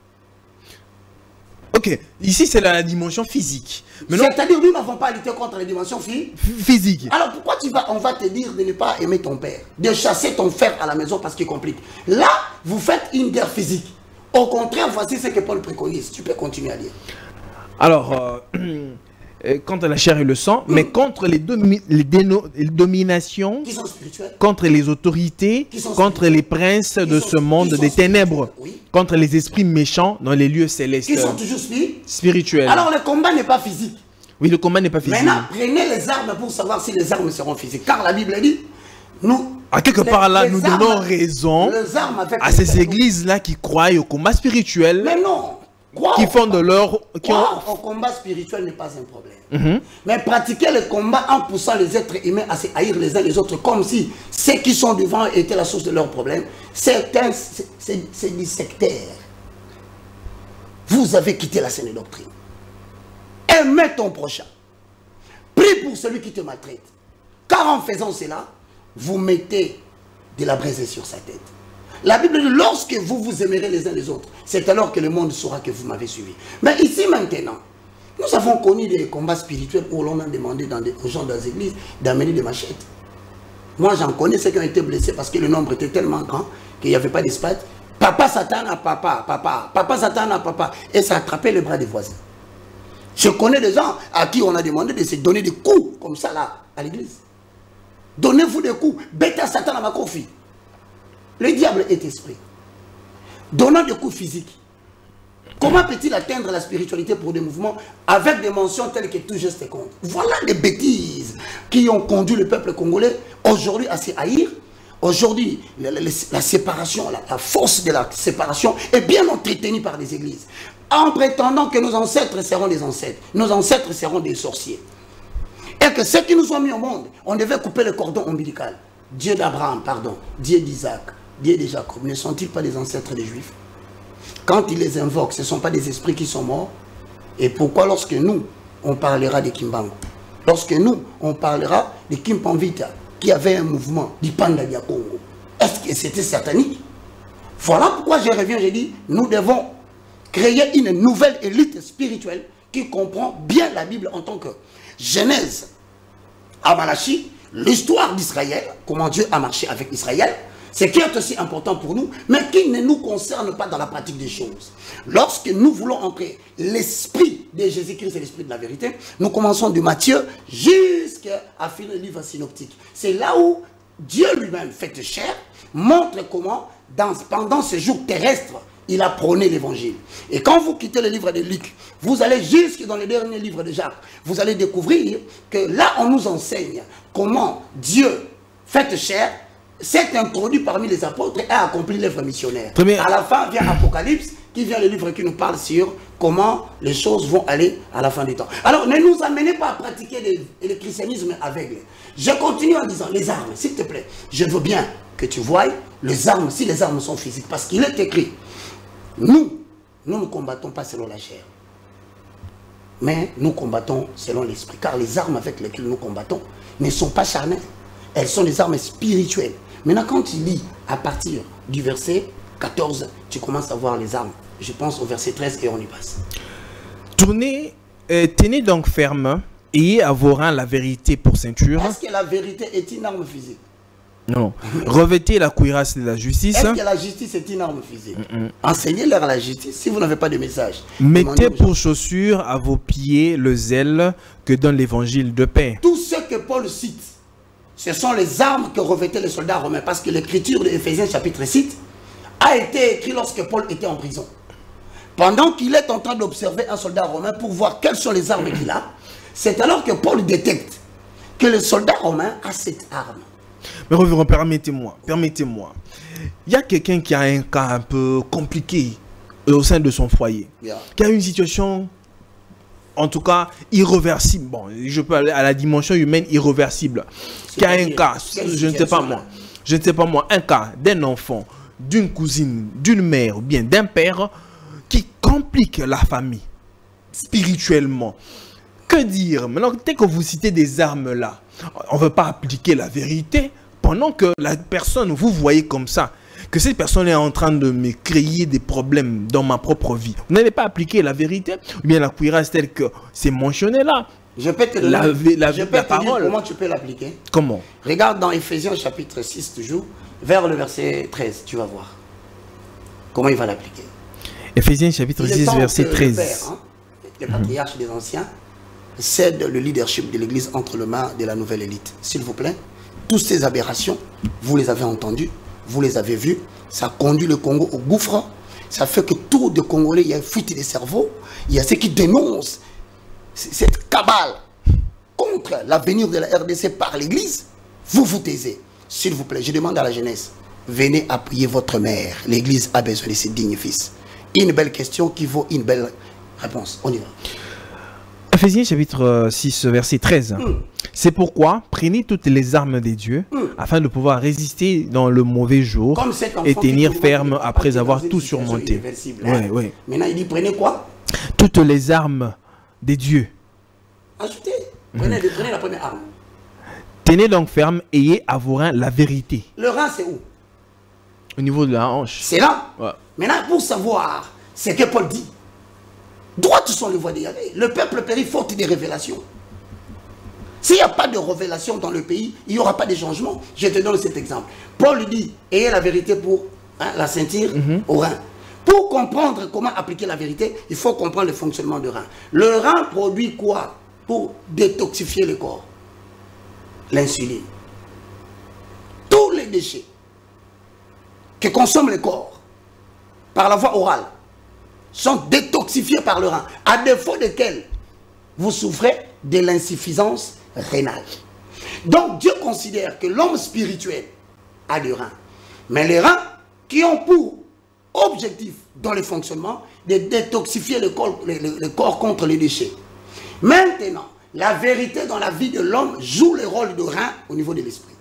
Ok, ici c'est la dimension physique. C'est-à-dire, nous n'avons pas lutté contre les dimensions physiques. Physique. Alors pourquoi tu vas, on va te dire de ne pas aimer ton père, de chasser ton frère à la maison parce qu'il complique. Là, vous faites une guerre physique. Au contraire, voici ce que Paul préconise. Tu peux continuer à lire. Alors, euh, contre la chair et le sang, mmh. mais contre les, domi les, les dominations, qui sont spirituelles, contre les autorités, contre les princes qui de sont, ce monde des ténèbres, oui. contre les esprits méchants dans les lieux célestes. Qui sont toujours spirituels. spirituels. Alors le combat n'est pas physique. Oui, le combat n'est pas physique. Maintenant, prenez les armes pour savoir si les armes seront physiques. Car la Bible dit, nous... À quelque les, part là, les nous armes, donnons raison à ces églises-là qui croient au combat spirituel. Mais non. Croire qui font de leur... Qui ont... au combat spirituel n'est pas un problème. Mm-hmm. Mais pratiquer le combat en poussant les êtres humains à se haïr les uns les autres, comme si ceux qui sont devant étaient la source de leurs problèmes, c'est du sectaire. Vous avez quitté la saine doctrine. Aimez ton prochain. Prie pour celui qui te maltraite. Car en faisant cela, vous mettez de la braise sur sa tête. La Bible dit, lorsque vous vous aimerez les uns les autres, c'est alors que le monde saura que vous m'avez suivi. Mais ici maintenant, nous avons connu des combats spirituels où l'on a demandé dans des, aux gens dans les églises d'amener des machettes. Moi j'en connais ceux qui ont été blessés parce que le nombre était tellement grand qu'il n'y avait pas d'espace. Papa Satan à papa, papa, papa Satan à papa. Et ça attrapait les bras des voisins. Je connais des gens à qui on a demandé de se donner des coups comme ça là, à l'église. Donnez-vous des coups, bêtez Satan à ma confie. Le diable est esprit. Donnant des coups physiques. Comment peut-il atteindre la spiritualité pour des mouvements avec des mentions telles que tout geste compte? Voilà des bêtises qui ont conduit le peuple congolais aujourd'hui à se haïr. Aujourd'hui, la, la, la séparation, la, la force de la séparation est bien entretenue par les églises. En prétendant que nos ancêtres seront des ancêtres. Nos ancêtres seront des sorciers. Et que ceux qui nous ont mis au monde, on devait couper le cordon ombilical. Dieu d'Abraham, pardon, Dieu d'Isaac, Dieu de Jacob, ne sont-ils pas des ancêtres des Juifs? Quand ils les invoquent, ce ne sont pas des esprits qui sont morts. Et pourquoi lorsque nous, on parlera de Kimbangu, lorsque nous, on parlera de Kimpanvita, qui avait un mouvement d'Ipanda dia Congo, est-ce que c'était satanique? Voilà pourquoi je reviens, je dis, nous devons créer une nouvelle élite spirituelle qui comprend bien la Bible en tant que Genèse à Malachie, l'histoire d'Israël, comment Dieu a marché avec Israël, ce qui est aussi important pour nous, mais qui ne nous concerne pas dans la pratique des choses. Lorsque nous voulons entrer l'esprit de Jésus-Christ et l'esprit de la vérité, nous commençons de Matthieu jusqu'à finir le livre synoptique. C'est là où Dieu lui-même, fait chair, montre comment, dans, pendant ce jour terrestre, il a prôné l'évangile. Et quand vous quittez le livre de Luc, vous allez jusque dans le dernier livre de Jacques, vous allez découvrir que là, on nous enseigne comment Dieu, fait chair, s'est introduit parmi les apôtres et a accompli l'œuvre missionnaire. À la fin vient Apocalypse, qui vient le livre qui nous parle sur comment les choses vont aller à la fin des temps. Alors, ne nous amenez pas à pratiquer le, le christianisme aveugle. Je continue en disant, les armes, s'il te plaît, je veux bien que tu voies les armes, si les armes sont physiques, parce qu'il est écrit, nous, nous ne combattons pas selon la chair, mais nous combattons selon l'esprit, car les armes avec lesquelles nous combattons ne sont pas charnelles, elles sont des armes spirituelles. Maintenant, quand tu lis à partir du verset quatorze, tu commences à voir les armes. Je pense au verset treize et on y passe. Tournez, euh, tenez donc ferme, ayez à vos reins la vérité pour ceinture. Est-ce que la vérité est une arme physique? Non. Revêtez la cuirasse de la justice. Est-ce que la justice est une arme physique? mm -mm. Enseignez-leur la justice si vous n'avez pas de message. Mettez pour chaussure à vos pieds le zèle que donne l'évangile de paix. Tout ce que Paul cite, ce sont les armes que revêtaient les soldats romains. Parce que l'écriture de Éphésiens chapitre six a été écrite lorsque Paul était en prison. Pendant qu'il est en train d'observer un soldat romain pour voir quelles sont les armes qu'il a, c'est alors que Paul détecte que le soldat romain a cette arme. Mais reverend, permettez-moi, permettez-moi. Il y a quelqu'un qui a un cas un peu compliqué au sein de son foyer, yeah. qui a une situation, en tout cas, irréversible. Bon, je peux aller à la dimension humaine irréversible. Qui a un cas, je ne sais pas moi, je ne sais pas moi, un cas d'un enfant, d'une cousine, d'une mère ou bien d'un père qui complique la famille spirituellement. Que dire? Maintenant, dès que vous citez des armes là, on ne veut pas appliquer la vérité pendant que la personne, vous voyez comme ça, que cette personne est en train de me créer des problèmes dans ma propre vie, vous n'avez pas appliqué la vérité, ou bien la cuirasse telle que c'est mentionné là. Je peux te donner la, la, je peux la te parole. dire comment tu peux l'appliquer. Comment? Regarde dans Éphésiens chapitre six toujours, vers le verset treize, tu vas voir comment il va l'appliquer. Éphésiens chapitre six, verset treize. Le père, hein, les patriarches des anciens, cèdent le leadership de l'Église entre les mains de la nouvelle élite. S'il vous plaît, toutes ces aberrations, vous les avez entendues, vous les avez vues, ça conduit le Congo au gouffre, ça fait que tout de Congolais, il y a une fuite des cerveaux, il y a ceux qui dénoncent cette cabale contre l'avenir de la R D C par l'Église. Vous vous taisez. S'il vous plaît, je demande à la jeunesse, venez appuyer votre mère. L'Église a besoin de ses dignes fils. Une belle question qui vaut une belle réponse. On y va. Éphésiens chapitre six, verset treize. Mm. C'est pourquoi prenez toutes les armes des dieux mm. afin de pouvoir résister dans le mauvais jour et tenir ferme après avoir tout surmonté. Ouais, ouais. Maintenant, il dit prenez quoi? Toutes les armes des dieux. Ajoutez. Prenez, mm. prenez la première arme. Tenez donc ferme, ayez à vos reins la vérité. Le rein, c'est où? Au niveau de la hanche. C'est là. Ouais. Maintenant, pour savoir ce que Paul dit, droites sont les voies de Yahvé. Le peuple périt faute des révélations. S'il n'y a pas de révélation dans le pays, il n'y aura pas de changement. Je te donne cet exemple. Paul dit, ayez la vérité pour hein, la ceinture mm-hmm. au rein. Pour comprendre comment appliquer la vérité, il faut comprendre le fonctionnement du rein. Le rein produit quoi pour détoxifier le corps? L'insuline. Tous les déchets que consomme le corps par la voie orale sont détoxifiés par le rein, à défaut desquels vous souffrez de l'insuffisance rénale. Donc Dieu considère que l'homme spirituel a des reins, mais les reins qui ont pour objectif dans le fonctionnement de détoxifier le corps, le, le, le corps contre les déchets. Maintenant, la vérité dans la vie de l'homme joue le rôle de rein au niveau de l'esprit.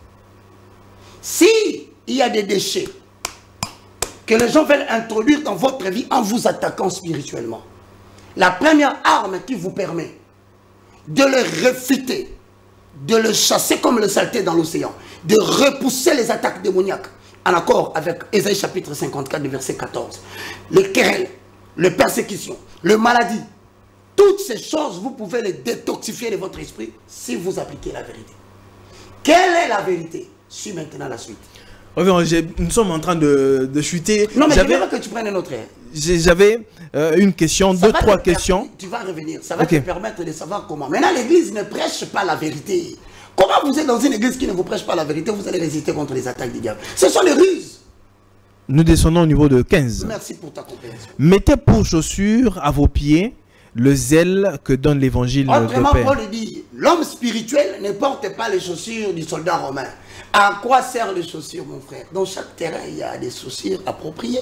Si il y a des déchets que les gens veulent introduire dans votre vie en vous attaquant spirituellement, la première arme qui vous permet de le réfuter, de le chasser comme le saleté dans l'océan, de repousser les attaques démoniaques, en accord avec Ésaïe chapitre cinquante-quatre, verset quatorze, les querelles, les persécutions, les maladies, toutes ces choses, vous pouvez les détoxifier de votre esprit si vous appliquez la vérité. Quelle est la vérité? Suis maintenant la suite. Nous sommes en train de, de chuter. Non, mais je veux pas que tu prennes un autre. J'avais euh, une question, ça deux, trois questions. Tu vas revenir. Ça va okay. te permettre de savoir comment. Maintenant, l'église ne prêche pas la vérité. Comment vous êtes dans une église qui ne vous prêche pas la vérité, vous allez résister contre les attaques du diable? Ce sont les ruses. Nous descendons au niveau de quinze. Merci pour ta compréhension. Mettez pour chaussures à vos pieds le zèle que donne l'évangile de Père. Autrement, Paul dit, l'homme spirituel ne porte pas les chaussures du soldat romain. À quoi servent les chaussures, mon frère? Dans chaque terrain, il y a des chaussures appropriées.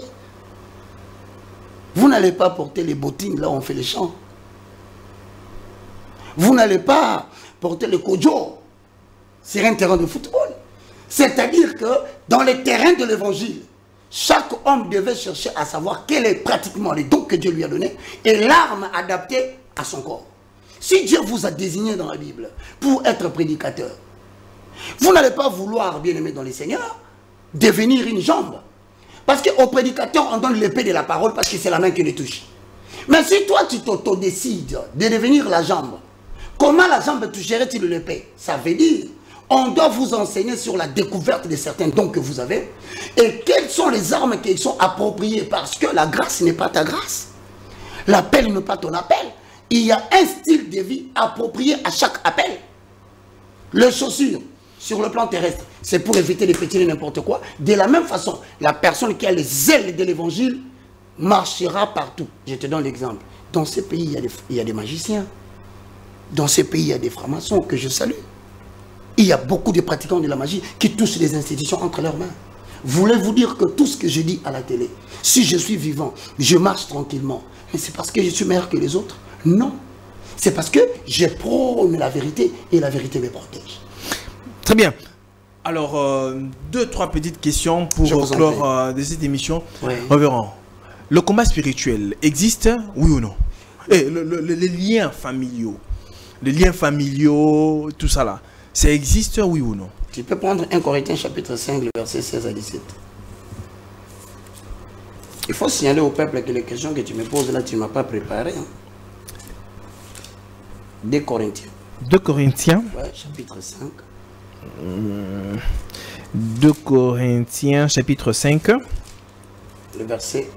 Vous n'allez pas porter les bottines là où on fait les champs. Vous n'allez pas porter le kojo sur un terrain de football. C'est-à-dire que dans les terrains de l'évangile, chaque homme devait chercher à savoir quel est pratiquement le don que Dieu lui a donné et l'arme adaptée à son corps. Si Dieu vous a désigné dans la Bible pour être prédicateur, vous n'allez pas vouloir, bien aimé dans les seigneurs, devenir une jambe. Parce qu'au prédicateur, on donne l'épée de la parole parce que c'est la main qui le touche. Mais si toi, tu t'auto-décides de devenir la jambe, comment la jambe toucherait-il l'épée? Ça veut dire, on doit vous enseigner sur la découverte de certains dons que vous avez et quelles sont les armes qui sont appropriées parce que la grâce n'est pas ta grâce. L'appel n'est pas ton appel. Il y a un style de vie approprié à chaque appel. Les chaussures, sur le plan terrestre, c'est pour éviter les petits et n'importe quoi. De la même façon, la personne qui a les ailes de l'évangile marchera partout. Je te donne l'exemple. Dans ces pays, il y a des, il y a des magiciens. Dans ces pays, il y a des francs-maçons que je salue. Il y a beaucoup de pratiquants de la magie qui touchent les institutions entre leurs mains. Voulez-vous dire que tout ce que je dis à la télé, si je suis vivant, je marche tranquillement, mais c'est parce que je suis meilleur que les autres? Non. C'est parce que je prône la vérité et la vérité me protège. Très bien. Alors, euh, deux, trois petites questions pour clore euh, de cette émission. Oui. Révérend, le combat spirituel existe, oui ou non? Et le, le, les liens familiaux, les liens familiaux, tout ça là, Ça existe, oui ou non? Tu peux prendre un Corinthiens chapitre cinq, le verset seize à dix-sept. Il faut signaler au peuple que les questions que tu me poses là, tu ne m'as pas préparé. Hein. deux Corinthiens. deux Corinthiens. Ouais, chapitre cinq. Hum, deux Corinthiens, chapitre cinq. Le verset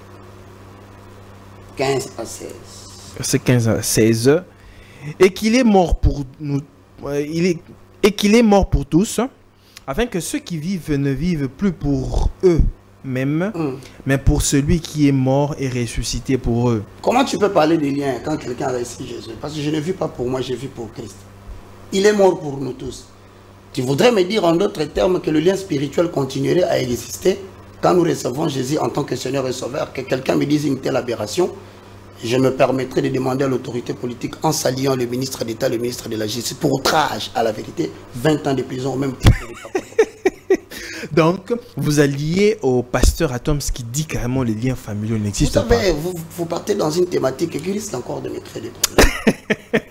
quinze à seize. Verset quinze à seize. Et qu'il est mort pour nous. euh, Il est, et qu'il est mort pour tous, afin que ceux qui vivent ne vivent plus pour eux-mêmes, Mm. mais pour celui qui est mort et ressuscité pour eux. Comment tu peux parler des liens quand quelqu'un a réussi Jésus? Parce que je ne vis pas pour moi, je vis pour Christ. Il est mort pour nous tous. Tu voudrais me dire en d'autres termes que le lien spirituel continuerait à exister quand nous recevons Jésus en tant que Seigneur et Sauveur, que quelqu'un me dise une telle aberration? Je me permettrai de demander à l'autorité politique, en s'alliant le ministre d'État, le ministre de la Justice, pour outrage à la vérité, vingt ans de prison au même titre que les papas. Donc, vous alliez au pasteur Atoms qui dit carrément les liens familiaux Vous n'existent pas. savez, vous, vous partez dans une thématique qui risque encore de me créer des problèmes.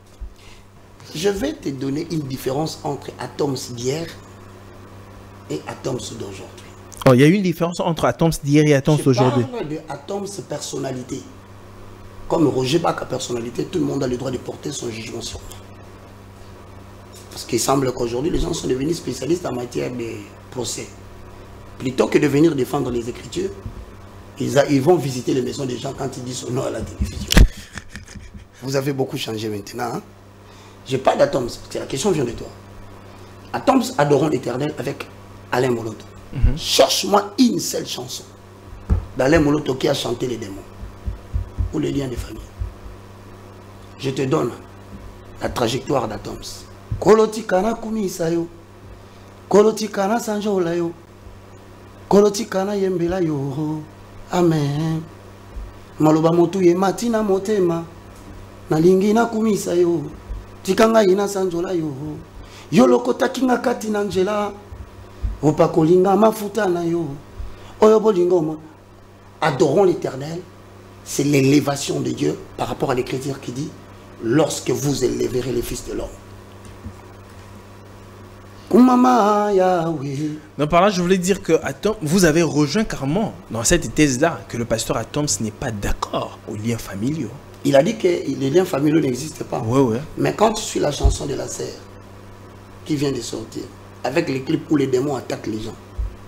Je vais te donner une différence entre Atoms d'hier et Atoms d'aujourd'hui. Oh, il y a une différence entre Atoms d'hier et Atoms Je d'aujourd'hui. parle de Atoms personnalité. Comme Roger Bach a personnalité, tout le monde a le droit de porter son jugement sur moi. Parce qu'il semble qu'aujourd'hui, les gens sont devenus spécialistes en matière de procès. Plutôt que de venir défendre les Écritures, ils, a, ils vont visiter les maisons des gens quand ils disent son nom à la télévision. Vous avez beaucoup changé maintenant. Hein? Je parle d'Atoms, parce que la question vient de toi. Atoms adorons l'Éternel avec Alain Moloto. Mm-hmm. Cherche-moi une seule chanson d'Alain Moloto qui a chanté les démons ou les liens de famille. Je te donne la trajectoire d'Atoms. Koloti kana kumisa yo, koloti kana sanjola yo, koloti kana yembela yo. Amen. Maloba motu ye matina motema, nalingi na kumisa yo, tikanga ina sanjola yo. Yo lokota kinga kati na njela, opakolinga mafuta na yo. Oyo bolingoma. Adorons l'Éternel. C'est l'élévation de Dieu par rapport à l'Écriture qui dit lorsque vous élèverez les fils de l'homme. Donc par là, je voulais dire que Atoms, vous avez rejoint carrément dans cette thèse-là que le pasteur Atoms n'est pas d'accord aux liens familiaux. Il a dit que les liens familiaux n'existent pas. Ouais, ouais. Mais quand tu suis la chanson de la sœur qui vient de sortir, avec les clips où les démons attaquent les gens,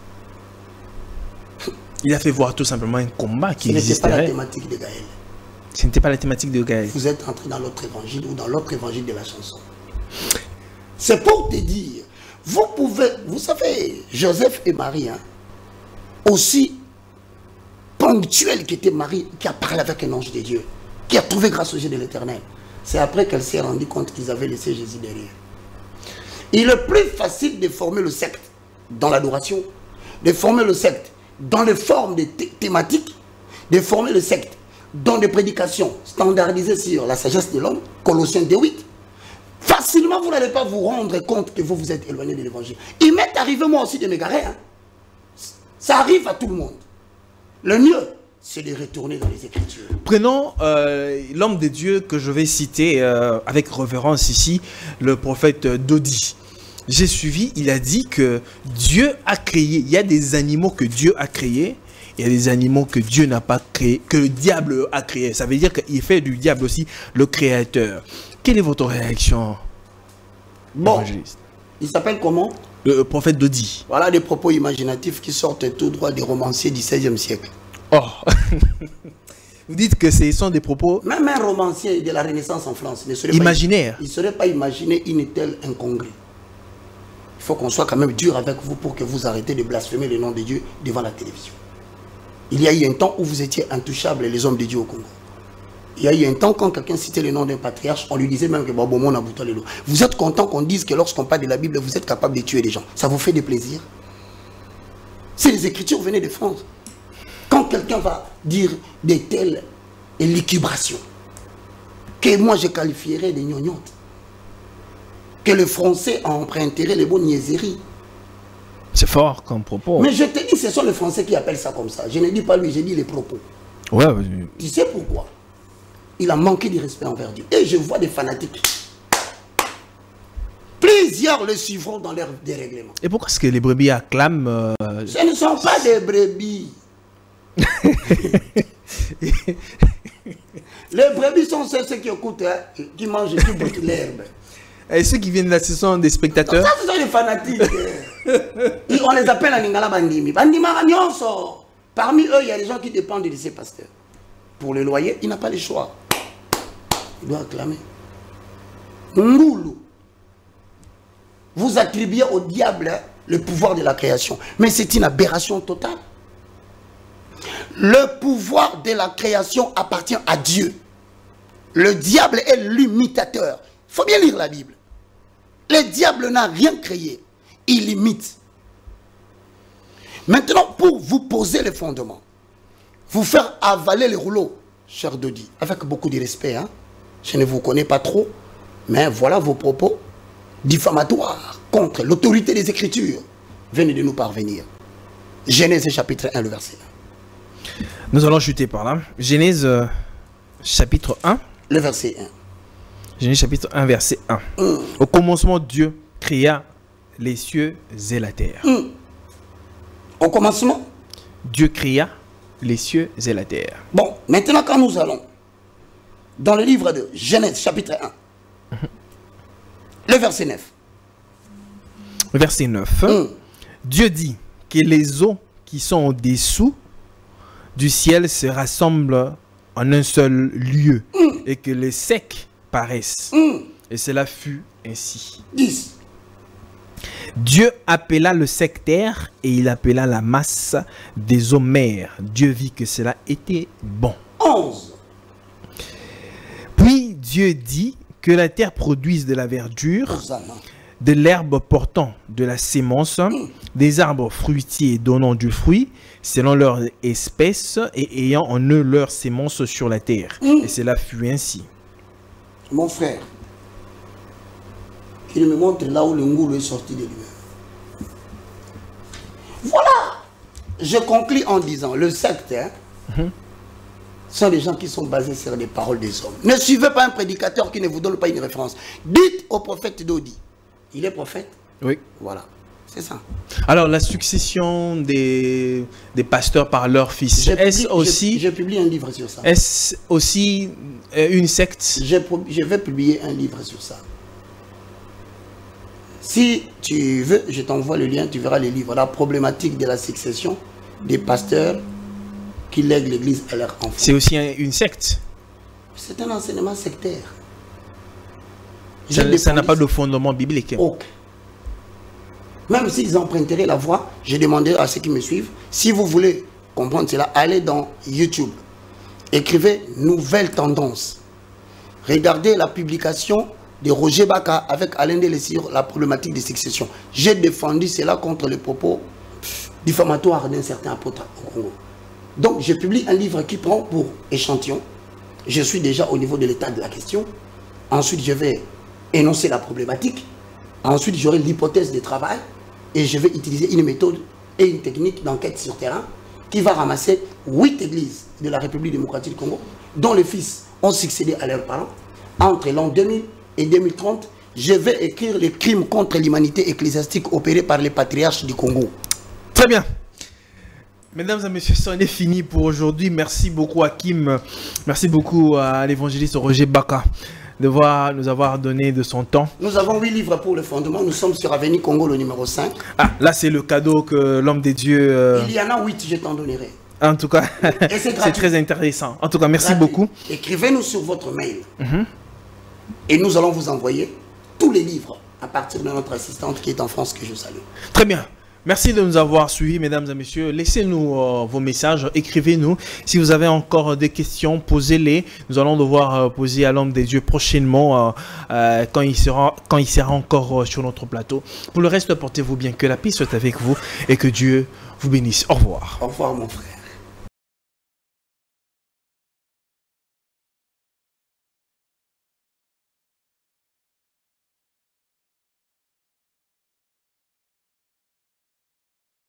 il a fait voir tout simplement un combat qui ce existait. Ce n'était pas la thématique de Gaël. Ce n'était pas la thématique de Gaël. Vous êtes entré dans l'autre évangile ou dans l'autre évangile de la chanson. C'est pour te dire, vous pouvez, vous savez, Joseph et Marie, hein, aussi ponctuels qu'était Marie, qui a parlé avec un ange de Dieu, qui a trouvé grâce aux yeux de l'Éternel. C'est après qu'elle s'est rendue compte qu'ils avaient laissé Jésus derrière. Il est plus facile de former le secte dans l'adoration, de former le secte dans les formes de thé thématiques, de former le secte dans des prédications standardisées sur la sagesse de l'homme, Colossiens deux huit. Facilement, vous n'allez pas vous rendre compte que vous vous êtes éloigné de l'évangile. Il m'est arrivé moi aussi de m'égarer. Hein. Ça arrive à tout le monde. Le mieux, c'est de retourner dans les Écritures. Prenons euh, l'homme de Dieu que je vais citer euh, avec révérence ici, le prophète Dodi. J'ai suivi, il a dit que Dieu a créé, il y a des animaux que Dieu a créés, il y a des animaux que Dieu n'a pas créés, que le diable a créés. Ça veut dire qu'il fait du diable aussi le créateur. Quelle est votre réaction? Bon, il s'appelle comment? Le prophète Dodi. Voilà des propos imaginatifs qui sortent tout droit des romanciers du seizième siècle. Oh. Vous dites que ce sont des propos... Même un romancier de la Renaissance en France ne serait imaginaire. Pas, il ne serait pas imaginé une telle incongrue. Il faut qu'on soit quand même dur avec vous pour que vous arrêtez de blasphémer le nom de Dieu devant la télévision. Il y a eu un temps où vous étiez intouchables, les hommes de Dieu au Congo. Il y a eu un temps quand quelqu'un citait le nom d'un patriarche, on lui disait même que Babomon a bouté le lot. Vous êtes content qu'on dise que lorsqu'on parle de la Bible, vous êtes capable de tuer des gens. Ça vous fait des plaisirs? Si les Écritures venaient de France, quand quelqu'un va dire de telles élucubrations, que moi je qualifierais de gnognottes, que le français a emprunté les bonnes niaiseries. C'est fort comme propos. Mais je te dis, ce sont les Français qui appellent ça comme ça. Je ne dis pas lui, je dis les propos. Ouais, ouais. Tu sais pourquoi? Il a manqué de respect envers Dieu. Et je vois des fanatiques. Plus plusieurs le suivront dans leur dérèglement. Et pourquoi est-ce que les brebis acclament euh... Ce ne sont pas des brebis. Les brebis sont ceux, ceux qui écoutent, hein, qui mangent, qui boutent l'herbe. Et ceux qui viennent là, ce sont des spectateurs. Ça, ce sont des fanatiques. Et on les appelle en lingala bandimi. Bandima nyonso. Parmi eux, il y a des gens qui dépendent de ces pasteurs. Pour le loyer, il n'a pas le choix. Il doit acclamer. Ngoulou. Vous attribuez au diable le pouvoir de la création. Mais c'est une aberration totale. Le pouvoir de la création appartient à Dieu. Le diable est l'imitateur. Il faut bien lire la Bible. Le diable n'a rien créé. Il imite. Maintenant, pour vous poser les fondements, vous faire avaler les rouleaux, cher Dodi, avec beaucoup de respect, hein? Je ne vous connais pas trop, mais voilà vos propos diffamatoires contre l'autorité des Écritures. Venez de nous parvenir. Genèse chapitre un, le verset un. Nous allons chuter par là. Genèse euh, chapitre un. Le verset un. Genèse chapitre un, verset un. Mm. Au commencement, Dieu créa les cieux et la terre. Mm. Au commencement, Dieu créa les cieux et la terre. Bon, maintenant quand nous allons dans le livre de Genèse chapitre un, mm-hmm. le verset neuf. Verset neuf. Mm. Dieu dit que les eaux qui sont au-dessous du ciel se rassemblent en un seul lieu mm. et que les secs paraissent. Mm. Et cela fut ainsi. dix. Dieu appela le sec terre et il appela la masse des eaux mers. Dieu vit que cela était bon. onze. Puis Dieu dit que la terre produise de la verdure, de l'herbe portant de la sémence, mm. des arbres fruitiers donnant du fruit, selon leur espèce et ayant en eux leur sémence sur la terre. Mm. Et cela fut ainsi. Mon frère, qu'il me montre là où le ngoulou est sorti de lui-même. Voilà. Je conclus en disant, le secte, hein, mm-hmm. sont des gens qui sont basés sur les paroles des hommes. Ne suivez pas un prédicateur qui ne vous donne pas une référence. Dites au prophète Dodi. Il est prophète? Oui. Voilà. C'est ça. Alors, la succession des, des pasteurs par leurs fils, est-ce aussi... J'ai publié un livre sur ça. Est-ce aussi euh, une secte? Je vais publier un livre sur ça. Si tu veux, je t'envoie le lien, tu verras les livres. La problématique de la succession des pasteurs qui lèguent l'église à leurs enfants. C'est aussi un, une secte? C'est un enseignement sectaire. Ça n'a pas de fondement biblique. Okay. Même s'ils emprunteraient la voie, je demandais à ceux qui me suivent, si vous voulez comprendre cela, allez dans YouTube. Écrivez « Nouvelle tendance ». Regardez la publication de Roger Baka avec Alain Delé sur la problématique des successions. J'ai défendu cela contre les propos diffamatoires d'un certain apôtre au Congo. Donc, je publie un livre qui prend pour échantillon. Je suis déjà au niveau de l'état de la question. Ensuite, je vais énoncer la problématique. Ensuite, j'aurai l'hypothèse de travail. Et je vais utiliser une méthode et une technique d'enquête sur terrain qui va ramasser huit églises de la République démocratique du Congo, dont les fils ont succédé à leurs parents. Entre l'an deux mille et deux mille trente, je vais écrire les crimes contre l'humanité ecclésiastique opérés par les patriarches du Congo. Très bien. Mesdames et messieurs, c'en est fini pour aujourd'hui. Merci beaucoup à Kim. Merci beaucoup à l'évangéliste Roger Baka de voir, nous avoir donné de son temps. Nous avons huit livres pour le fondement. Nous sommes sur Avenue Congo, le numéro cinq. Ah, là c'est le cadeau que l'homme des dieux... Euh... Il y en a huit, je t'en donnerai. En tout cas, c'est très intéressant. En tout cas, merci gratuit. beaucoup. Écrivez-nous sur votre mail. Mm-hmm. Et nous allons vous envoyer tous les livres à partir de notre assistante qui est en France, que je salue. Très bien. Merci de nous avoir suivis, mesdames et messieurs. Laissez-nous euh, vos messages, écrivez-nous. Si vous avez encore des questions, posez-les. Nous allons devoir euh, poser à l'homme des dieux prochainement euh, euh, quand, il sera, quand il sera encore euh, sur notre plateau. Pour le reste, portez-vous bien. Que la paix soit avec vous et que Dieu vous bénisse. Au revoir. Au revoir, mon frère.